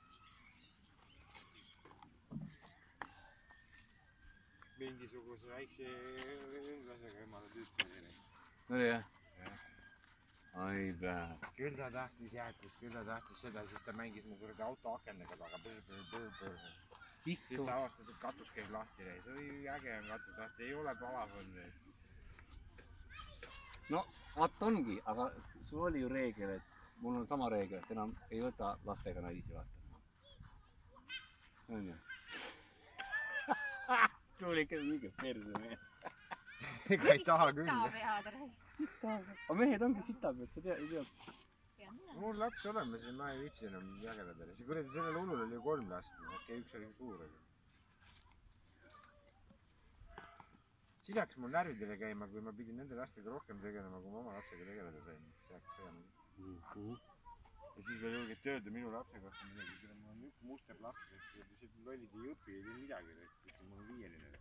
mingisuguse väikse ünglasega emale tüüpi oli. Oli jah? Jah. Ai päev. Küll ta tahtis jäätis, küll ta tahtis seda, siis ta mängis mu kuradi auto akendega taga põr, põr, põr, põr. Siis ta avastas, et katus käis lahti reis. Oi, äge on katus lahti, ei ole palav on reis. No, vaat ongi, aga sul oli ju reegel, et mul on sama reegel, et enam ei võta lastega naisi vaata. On ju? Tuulik on mingi perse mehe. Ega ei taha küll. Sitapead reis. Sitapead. Aga mehed ongi sitapead, sa tead, ei tead. Mul laps olemas ja ma ei viitsi enam jagada peale. See kuradi sellel hullul oli ju kolm last. Okei, üks oli suur. Siis hakkas mul närvidele käima, kui ma pidin nende lastega rohkem tegelema, kui ma oma lapsega tegeleda sain. See hakkas segama. Ja siis veel julgeti öelda minu lapse kohta midagi. Kui mul on üks muster laps, kes lihtsalt lollid ei õpi, ei tee midagi. Siis mul on viieline.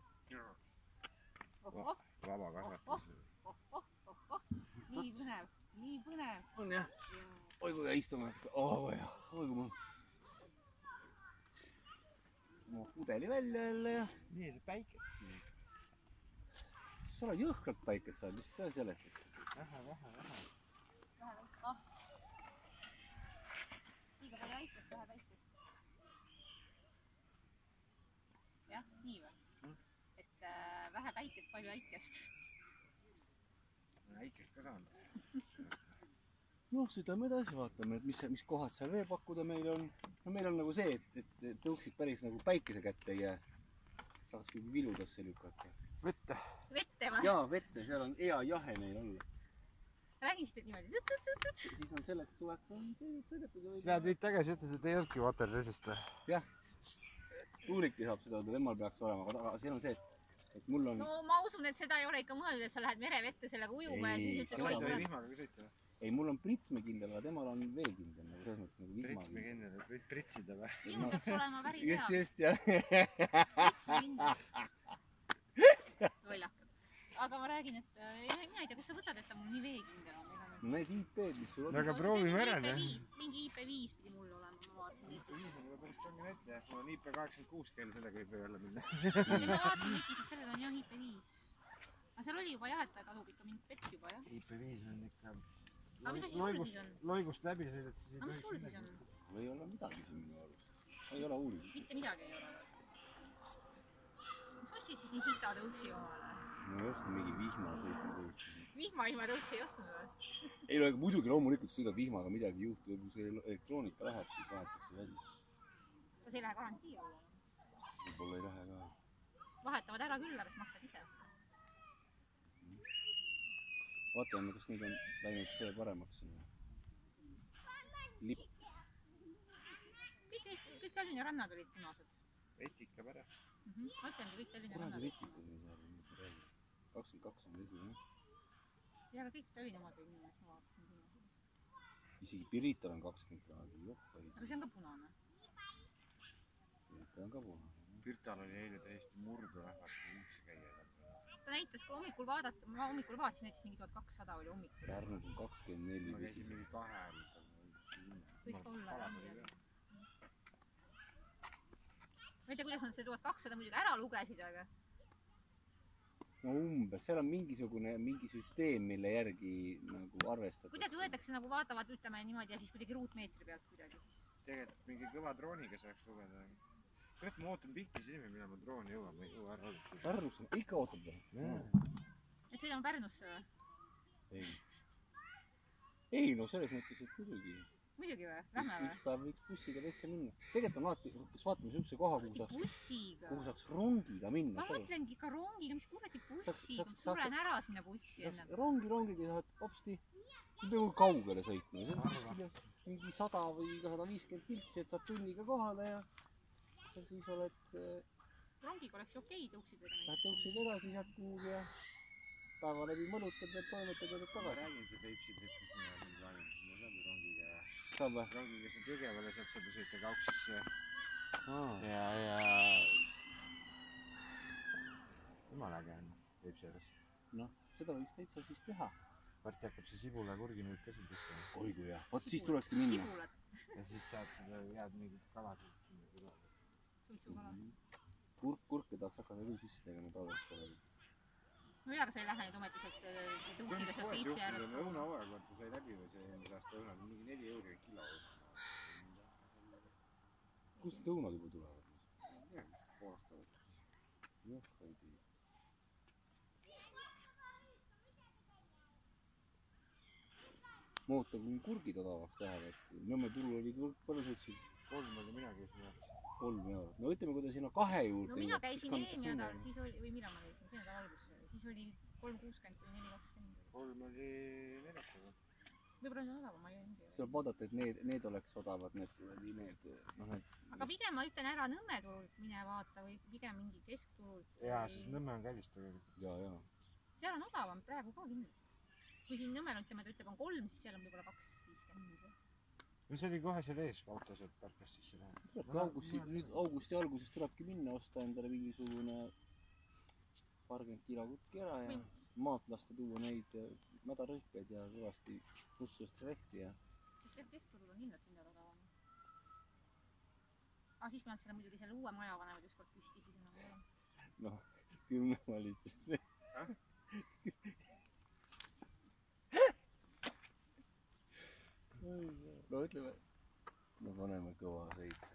Vaba kasvatus. Nii põnev, nii põnev. On jah? Oi kui istume. Oh jah, oi kui ma. Ma pudeli välja jälle ja. Nii, see päike. Sa oled jõhkralt päikest saad, mis sa seletad? Vähe, vähe, vähe. Vähe vähe. Liiga palju väikest, vähe väikest. Jah, nii või? Et äh, vähe väikest, palju väikest. Väikest ka saanud. noh, sõidame edasi, vaatame, et mis, mis kohad seal veel pakkuda meil on. No meil on nagu see, et, et tõuksid päris nagu päikese kätte ei jää. Saaks küll viludasse lükata. Vette. Vette või? Jaa, vette, seal on hea jahe neil olla. Räägist, et niimoodi. Siis on selleks suveks on sõidetud. Näed, võid tagasi ütelda, et ei olnudki water resist. Jah. Tuulikki saab seda, temal peaks olema, aga siin on see, et mul on... No ma usun, et seda ei ole ikka mõeldud, et sa lähed merevette sellega ujuma ja siis ütled... Sa ei vihmaga ka sõita? Ei, mul on pritsmekindel, aga temal on veekindel. Pritsmekindel, et võid pritsida või? Minu peaks olema päris hea. Just, just, jah. Pritsmekindel. Lollakas. Aga ma räägin, et mina ei tea, kus sa võtad, et ta mul nii veekindel on. Need I P-d, mis sul on. Aga proovi merel, jah? Mingi I P viis pidi mul olema, ma vaatasin. I P viis on juba päris kange näite, jah. Mul on I P kaheksakümmend kuus keel, sellega ei pea jälle minna. Ma vaatasin netis, et sellel on jah I P viis. Aga seal oli juba jah, et ta tasub ikka mind pett juba, jah? I P viis on ikka... Aga mis asi sul siis on? Loigust läbi sõidad, siis ei tohiks... Aga mis sul siis on? Või ei ole midagi siin minu arust. Ei ole uurinud. Mitte midagi ei ole. Mis ostsid siis nii sita tõuksi omale? No ei ostnud mingi vihma sõitma tõuksi. Vihma-vihma tõuksi ei ostnud või? Ei ole, muidugi loomulikult sõidab vihmaga midagi juhtu, kui see elektroonika läheb, siis vahetatakse välja. Kas ei lähe garantii alla? Võib-olla ei lähe ka. Vahetavad ära küll, aga maksad ise. Vaatame, kas nüüd on läinud see paremaks. Lipp. Kõik Tallinna rannad olid punased. Vetika pärast. Ma ütlengi, kõik Tallinna rannad. Kuradi vetika siin seal. kakskümmend kaks on esimene. Ja, aga kõik Tallinna omad olid minu eest, ma vaatasin punased. Isegi Pirital on kakskümmend kraadi. Aga see on ka punane. Pirital on ka punane. Pirtal oli eile täiesti murdu rahvast, kui üksi käia. ta näitas ka hommikul vaadata, ma hommikul vaatasin, näitas mingi tuhat kakssada oli hommikul. Pärnus on kakskümmend neli. ma käisin mingi kahe ajal. Võiks ka olla jah midagi. Ma ei tea, kuidas nad see tuhat kakssada muidugi ära lugesid, aga... No umbes, seal on mingisugune, mingi süsteem, mille järgi nagu arvestatakse. Kuidagi võetakse nagu vaatavad, ütleme niimoodi ja siis kuidagi ruutmeetri pealt kuidagi siis. Tegelikult mingi kõva drooniga saaks lugeda. Kurat, ma ootan pikki silmi, millal ma drooni jõuan, ma ei jõua ära oodata. Pärnus on, ikka ootad või? Et sõidame Pärnusse või? Ei. Ei, no selles mõttes, et muidugi. Muidugi või? Lähme või? Üks päev võiks bussiga täitsa minna. Tegelikult on alati, kas vaatame siukse koha, kuhu saaks, bussiga? kuhu saaks rongiga minna. Ma mõtlengi ka rongiga, mis kuradi bussiga, Saaks- ma tulen ära sinna bussi Saaks enne. rongi, rongiga saad hopsti peaaegu kaugele sõitma. See on kuskil mingi sada või sada viiskümmend kiltsi, et saad tunniga kohale ja ja siis oled, Rongiga oleks okei tõuksidega lähed näiteks. tõuksid edasi sealt kuhugi ja päeva läbi mõlutad ja toimetad ja teed Ma tagasi. räägin see Peipsi tripis, mina olen plaaninud, ma saan rongiga ja Saab või? rongiga saad Jõgevale, sealt saab sõita Kauksisse Aa. ja, ja jumala äge on Peipsi ääres. Noh, seda võiks täitsa siis teha. Varsti hakkab see sibula ja kurgimüük ka siin tõstma. Oi kui hea. Vot siis tulekski minna. Sibulat, Ja siis saad seda head mingit kalasid. suitsukala. Kurk, kurke tahaks hakata küll sisse tegema talvest korral. no jaa, aga sa ei lähe nüüd ometi sealt tõuksiga sealt Peipsi äärest. õunahooaeg, vaata sai läbi või see eelmise aasta õunad, mingi neli euri kilo. Kust need õunad juba tulevad? Poolast olevad. Jah, ei tea. ma ootan, kui kurgid odavaks lähevad. Nõmme turul oli kurk, palju sa ütlesid? kolm oli mina käisin jah. Kolm eurot. No ütleme, kui ta sinna kahe juurde. no mina käisin eelmine nädal, siis oli, või millal ma käisin, see nädal alguses oli, siis oli kolm kuuskümmend kuni neli kakskümmend. kolm oli neljapäeval. võib-olla on odavam, ma ei tea. Saab vaadata, et need, need oleks odavad, need, need, noh need. aga pigem ma ütlen ära Nõmme turult mine vaata või pigem mingi keskturult. jaa, siis Nõmme on kallis tegelikult. Jaa, jaa. seal on odavam praegu ka kindlasti. kui siin Nõmmel ütleme, ta ütleb on kolm, siis seal on võib-olla kaks viiskümmend. no see oli kohe seal ees autos, et parkas sisse läheb. tulebki augusti, nüüd augusti alguses tulebki minna, osta endale mingisugune paarkümmend kilo kutki ära ja maalt lasta tuua neid mädarõhkeid ja kõvasti plussust rehti ja. kes keskturul on kindlalt hinnad odavam. aga siis kui nad selle muidugi selle uue maja panevad ükskord püsti, siis enam ei ole. noh, kümne valitsus. no ütleme, me paneme kõva seitse.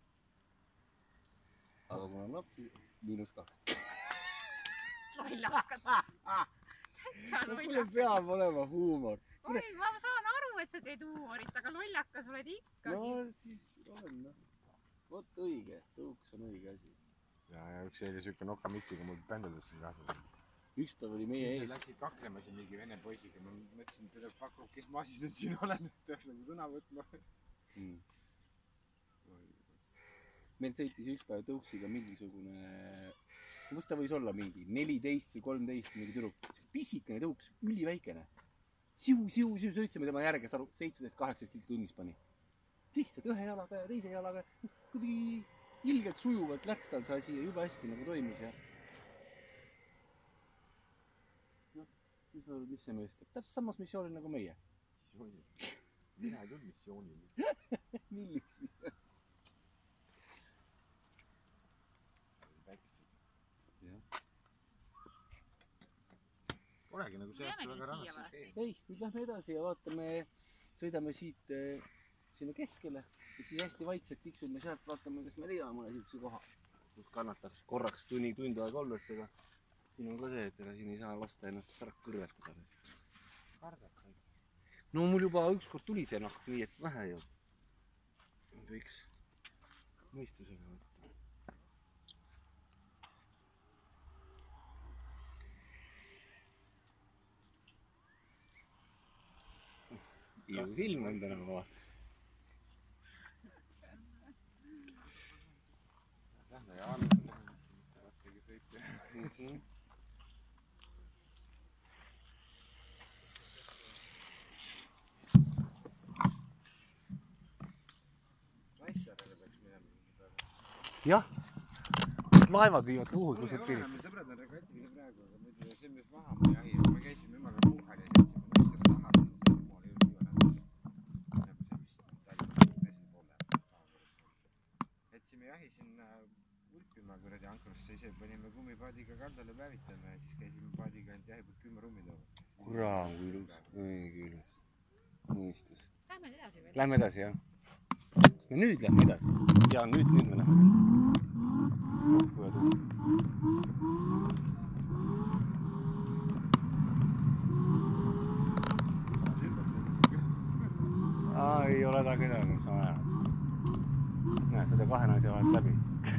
aga kui on laps, siis miinus kaks. lollakas. täitsa lollakas. peab olema huumor. oi, ma saan aru, et sa teed huumorit, aga lollakas oled ikkagi. no siis olen noh. vot õige, tõuks on õige asi. ja, ja üks oli siuke nokamitsiga mul pendeldas siin kaasa. üks päev oli meie ees. Läksid kaklema siin mingi vene poisiga, ma mõtlesin, et fuck off, kes ma siis nüüd siin olen, peaks nagu sõna võtma. Mm. meil sõitis üks päev tõuksiga mingisugune, kus ta võis olla mingi neliteist või kolmteist mingi tüdruk, pisikene tõuks, üliväikene. Siu, siu, siu, sõitsime tema järgest aru, seitseteist kaheksateist tunnis pani. Lihtsalt ühe jalaga ja teise jalaga, kuidagi ilgelt sujuvalt läks tal see asi ja jube hästi nagu toimis ja. noh, mis, mis see mees teeb, täpselt samas missioonil nagu meie. Missioonil? Mina ei tulnud missioonil. Milliks missioonil? Olegi nagu see aasta väga rannas siin tee. ei, nüüd lähme edasi ja vaatame, sõidame siit eh, sinna keskele ja siis hästi vaikselt tiksume sealt, vaatame, kas me leiame mõne siukse koha, kus kannataks korraks tunni, tund aega olla, et ega siin on ka see, et ega siin ei saa lasta ennast ära kõrvetada. Kardad kõik. no mul juba ükskord tuli see noh, nii et vähe ju. Võiks mõistusega võtta. ilus ilm on täna vaata. Lähme ja anname vaatagi sõita. Naissaarele peaks minema mingi päeva. jah, laevad viivad kuhugi, kus need piirid. Me sõbrad on regatiliga praegu, aga muidu Vahamaa jahi, me käisime ümmarga Puhhal ja sõitsime mõistes rahas, seal poole jõudu iga nädal. Nagu see vist Tallinna Nesli poole. Jätsime jahi sinna ulpima kuradi Ankrusse, ise panime kummipaadiga kaldale päevitame ja siis käisime paadiga ainult jahi poolt kümme rummi tooma. Kuraa, kui ilus, õige ilus. Mõistus. Lähme edasi veel. Lähme edasi, jah. Kas me nüüd lähme edasi? Jaa, nüüd, nüüd me lähme. Õhku ja tuu. Aa, ei ole ta kedagi, mis on aja. Näe, seda kahe naise vahelt läbi.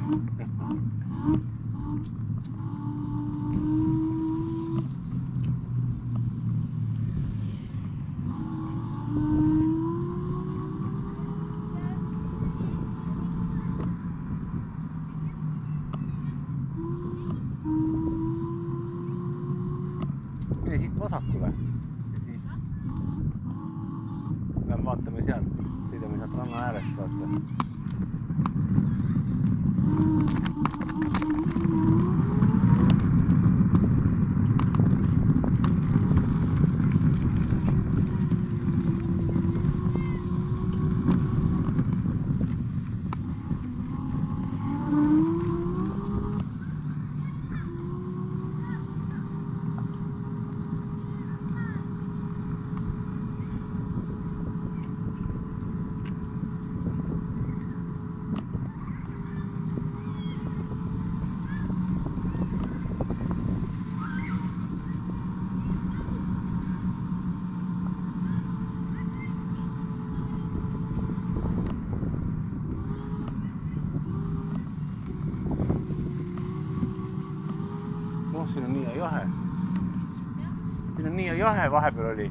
Mine siit vasakule ja siis lähme vaatame sealt, sõidame sealt ranna äärest vaata. Siin on nii ja jahe. Siin on nii ja jahe vahepeal oli.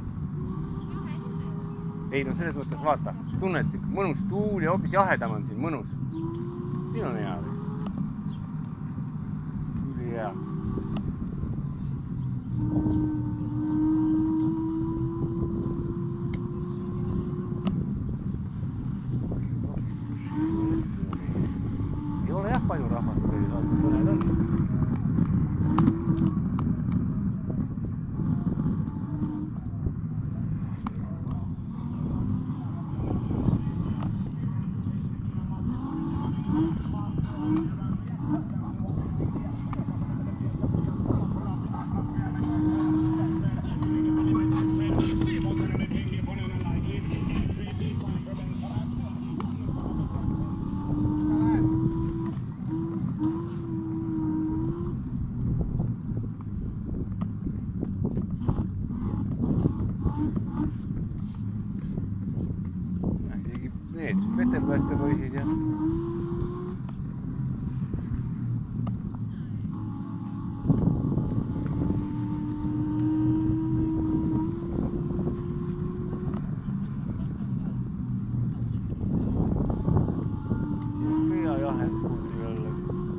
Ei, no selles mõttes vaata. Tunned, et mõnus tuul ja hoopis jahedam on siin, mõnus. Siin on hea. Üli hea. Ei ole jah palju rahvast, kui mõned on. Need vetelpääste poisid ja siis kõia jahe skuutri alla.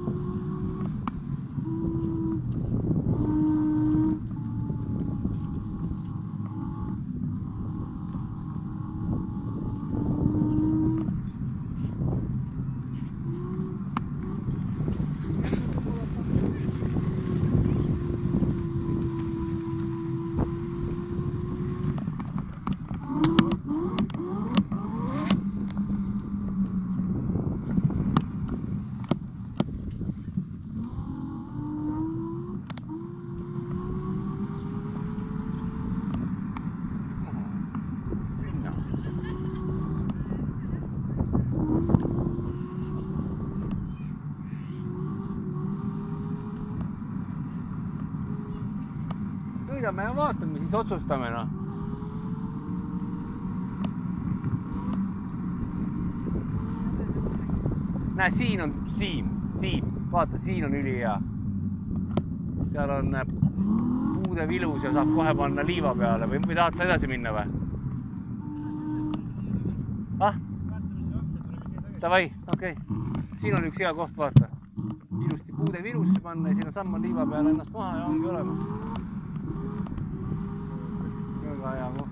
Sõidame ja vaatame, siis otsustame, noh. Näe, siin on Siim, Siim, vaata, siin on üli hea. Seal on puude vilus ja saab kohe panna liiva peale või, või tahad sa edasi minna või? Ah? Davai, okei. Okay. Siin on üks hea koht, vaata. Ilusti puude vilusse panna ja sinna samma liiva peale ennast maha ja ongi olemas. Väga hea koht.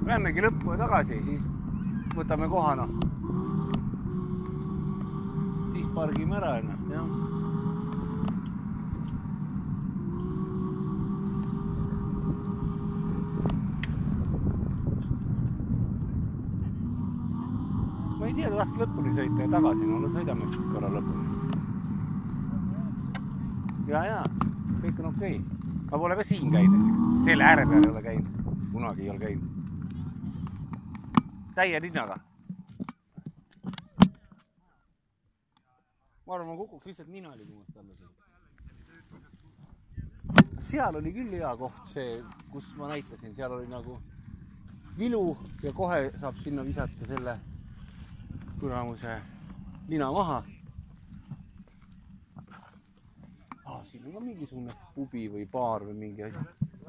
Lähmegi lõppu tagasi, siis võtame koha, noh. Siis pargime ära ennast, jah. Ma ei tea, ta tahtis lõpuni sõita ja tagasi, no sõidame siis korra lõpuni. Ja, ja, kõik on okei. Ma pole ka siin käinud, selle ääre peal ei ole käinud. Kunagi ei ole käinud. Täie rinnaga. Ma arvan, ma kukuks lihtsalt nina oli kumast alla seal. Seal oli küll hea koht see, kus ma näitasin. Seal oli nagu vilu ja kohe saab sinna visata selle kuramuse nina maha. Ah, siin on ka mingisugune pubi või baar või mingi asi.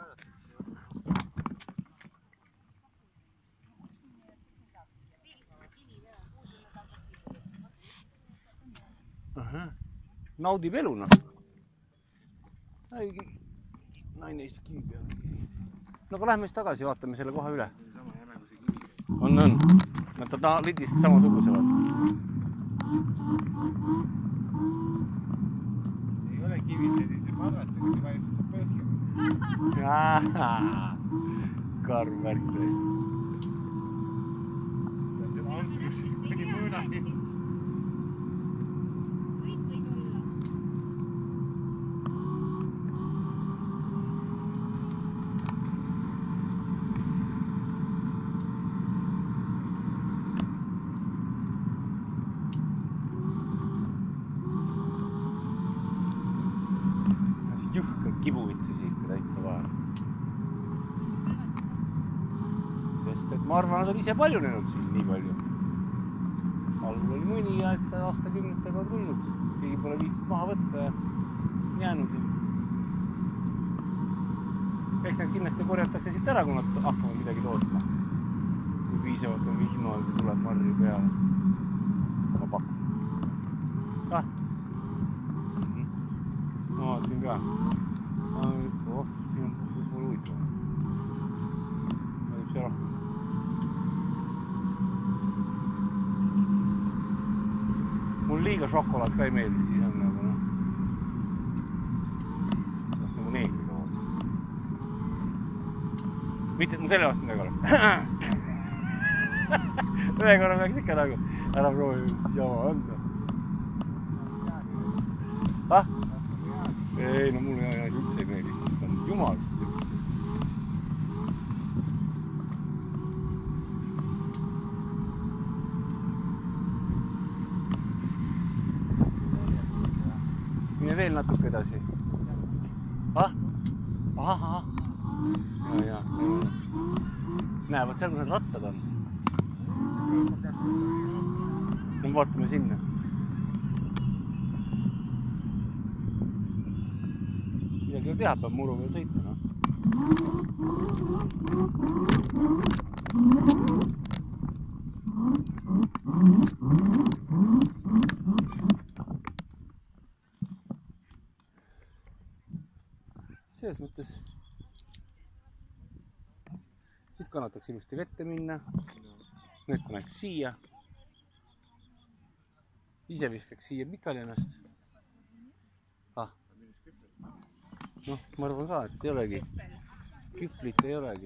Aha. Naudib elu, noh. Naine istub kivi peal. No aga lähme siis tagasi, vaatame selle koha üle. On, on. Nad ta lidisk samasuguse, vaata. Ei ole kivi sellise madratsiga, see vajutad sa põhja. Karm värk täis. See ankrus pani mõõnani. Juhka kibuvitsi siit täitsa vahel. Sest et ma arvan, nad on ise paljunenud siin nii palju. Algul oli mõni ja eks ta aastakümnetega on tulnud. Keegi pole viitsist maha võtta ja jäänud. Eks need kindlasti korjatakse siit ära, kui nad hakkavad midagi tootma. Kui piisavalt on vihma, tuleb marri peale. Ma pakun. Ah. Ma vaatasin ka. Oh, siin on võib-olla huvitav. Ma võib see rohkem. Mul liiga šokolaad ka ei meeldi, siis on nagu noh. Just nagu neegri kood. Mitte, ma selle vastu midagi ole. Ühe korra peaks ikka nagu ära proovi jama anda. Ah? Ei, no mulle üldse ei meeldi, see on jumal. Mine veel natuke edasi. Ah? Ahah, ahah. Ja, ja. Näe, võt seal, kus need rattad on. No vaatame sinna. Midagi teha, peab muru veel sõitma, noh. Selles mõttes siit kannataks ilusti vette minna. Nüüd paneks siia. Ise viskaks siia pikali ennast. Ah. Noh, ma arvan ka, et ei olegi. Kühvlit ei olegi.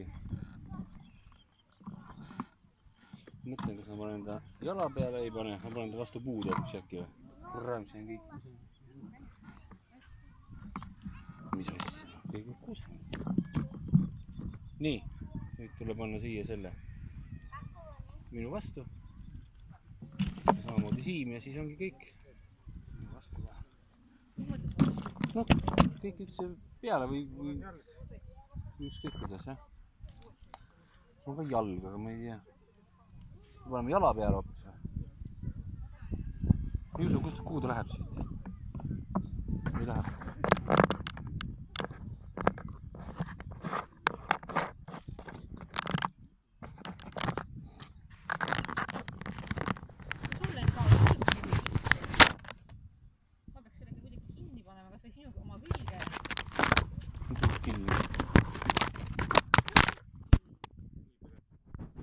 Mõtlen, kas ma panen ta jala peale, ei pane. Ma panen ta vastu puud hoopis äkki või. Kurram, see on kõik. Mis asja? Kõik on kus. Nii, nüüd tuleb panna siia selle minu vastu. Samamoodi siim ja siis ongi kõik. Noh, kõik üldse peale või, või ükskõik kuidas, jah. See on ka jalg, aga ma ei tea. Me paneme jala peale hoopis või? Ei usu, kust, kuhu ta läheb siit? Ei läheb.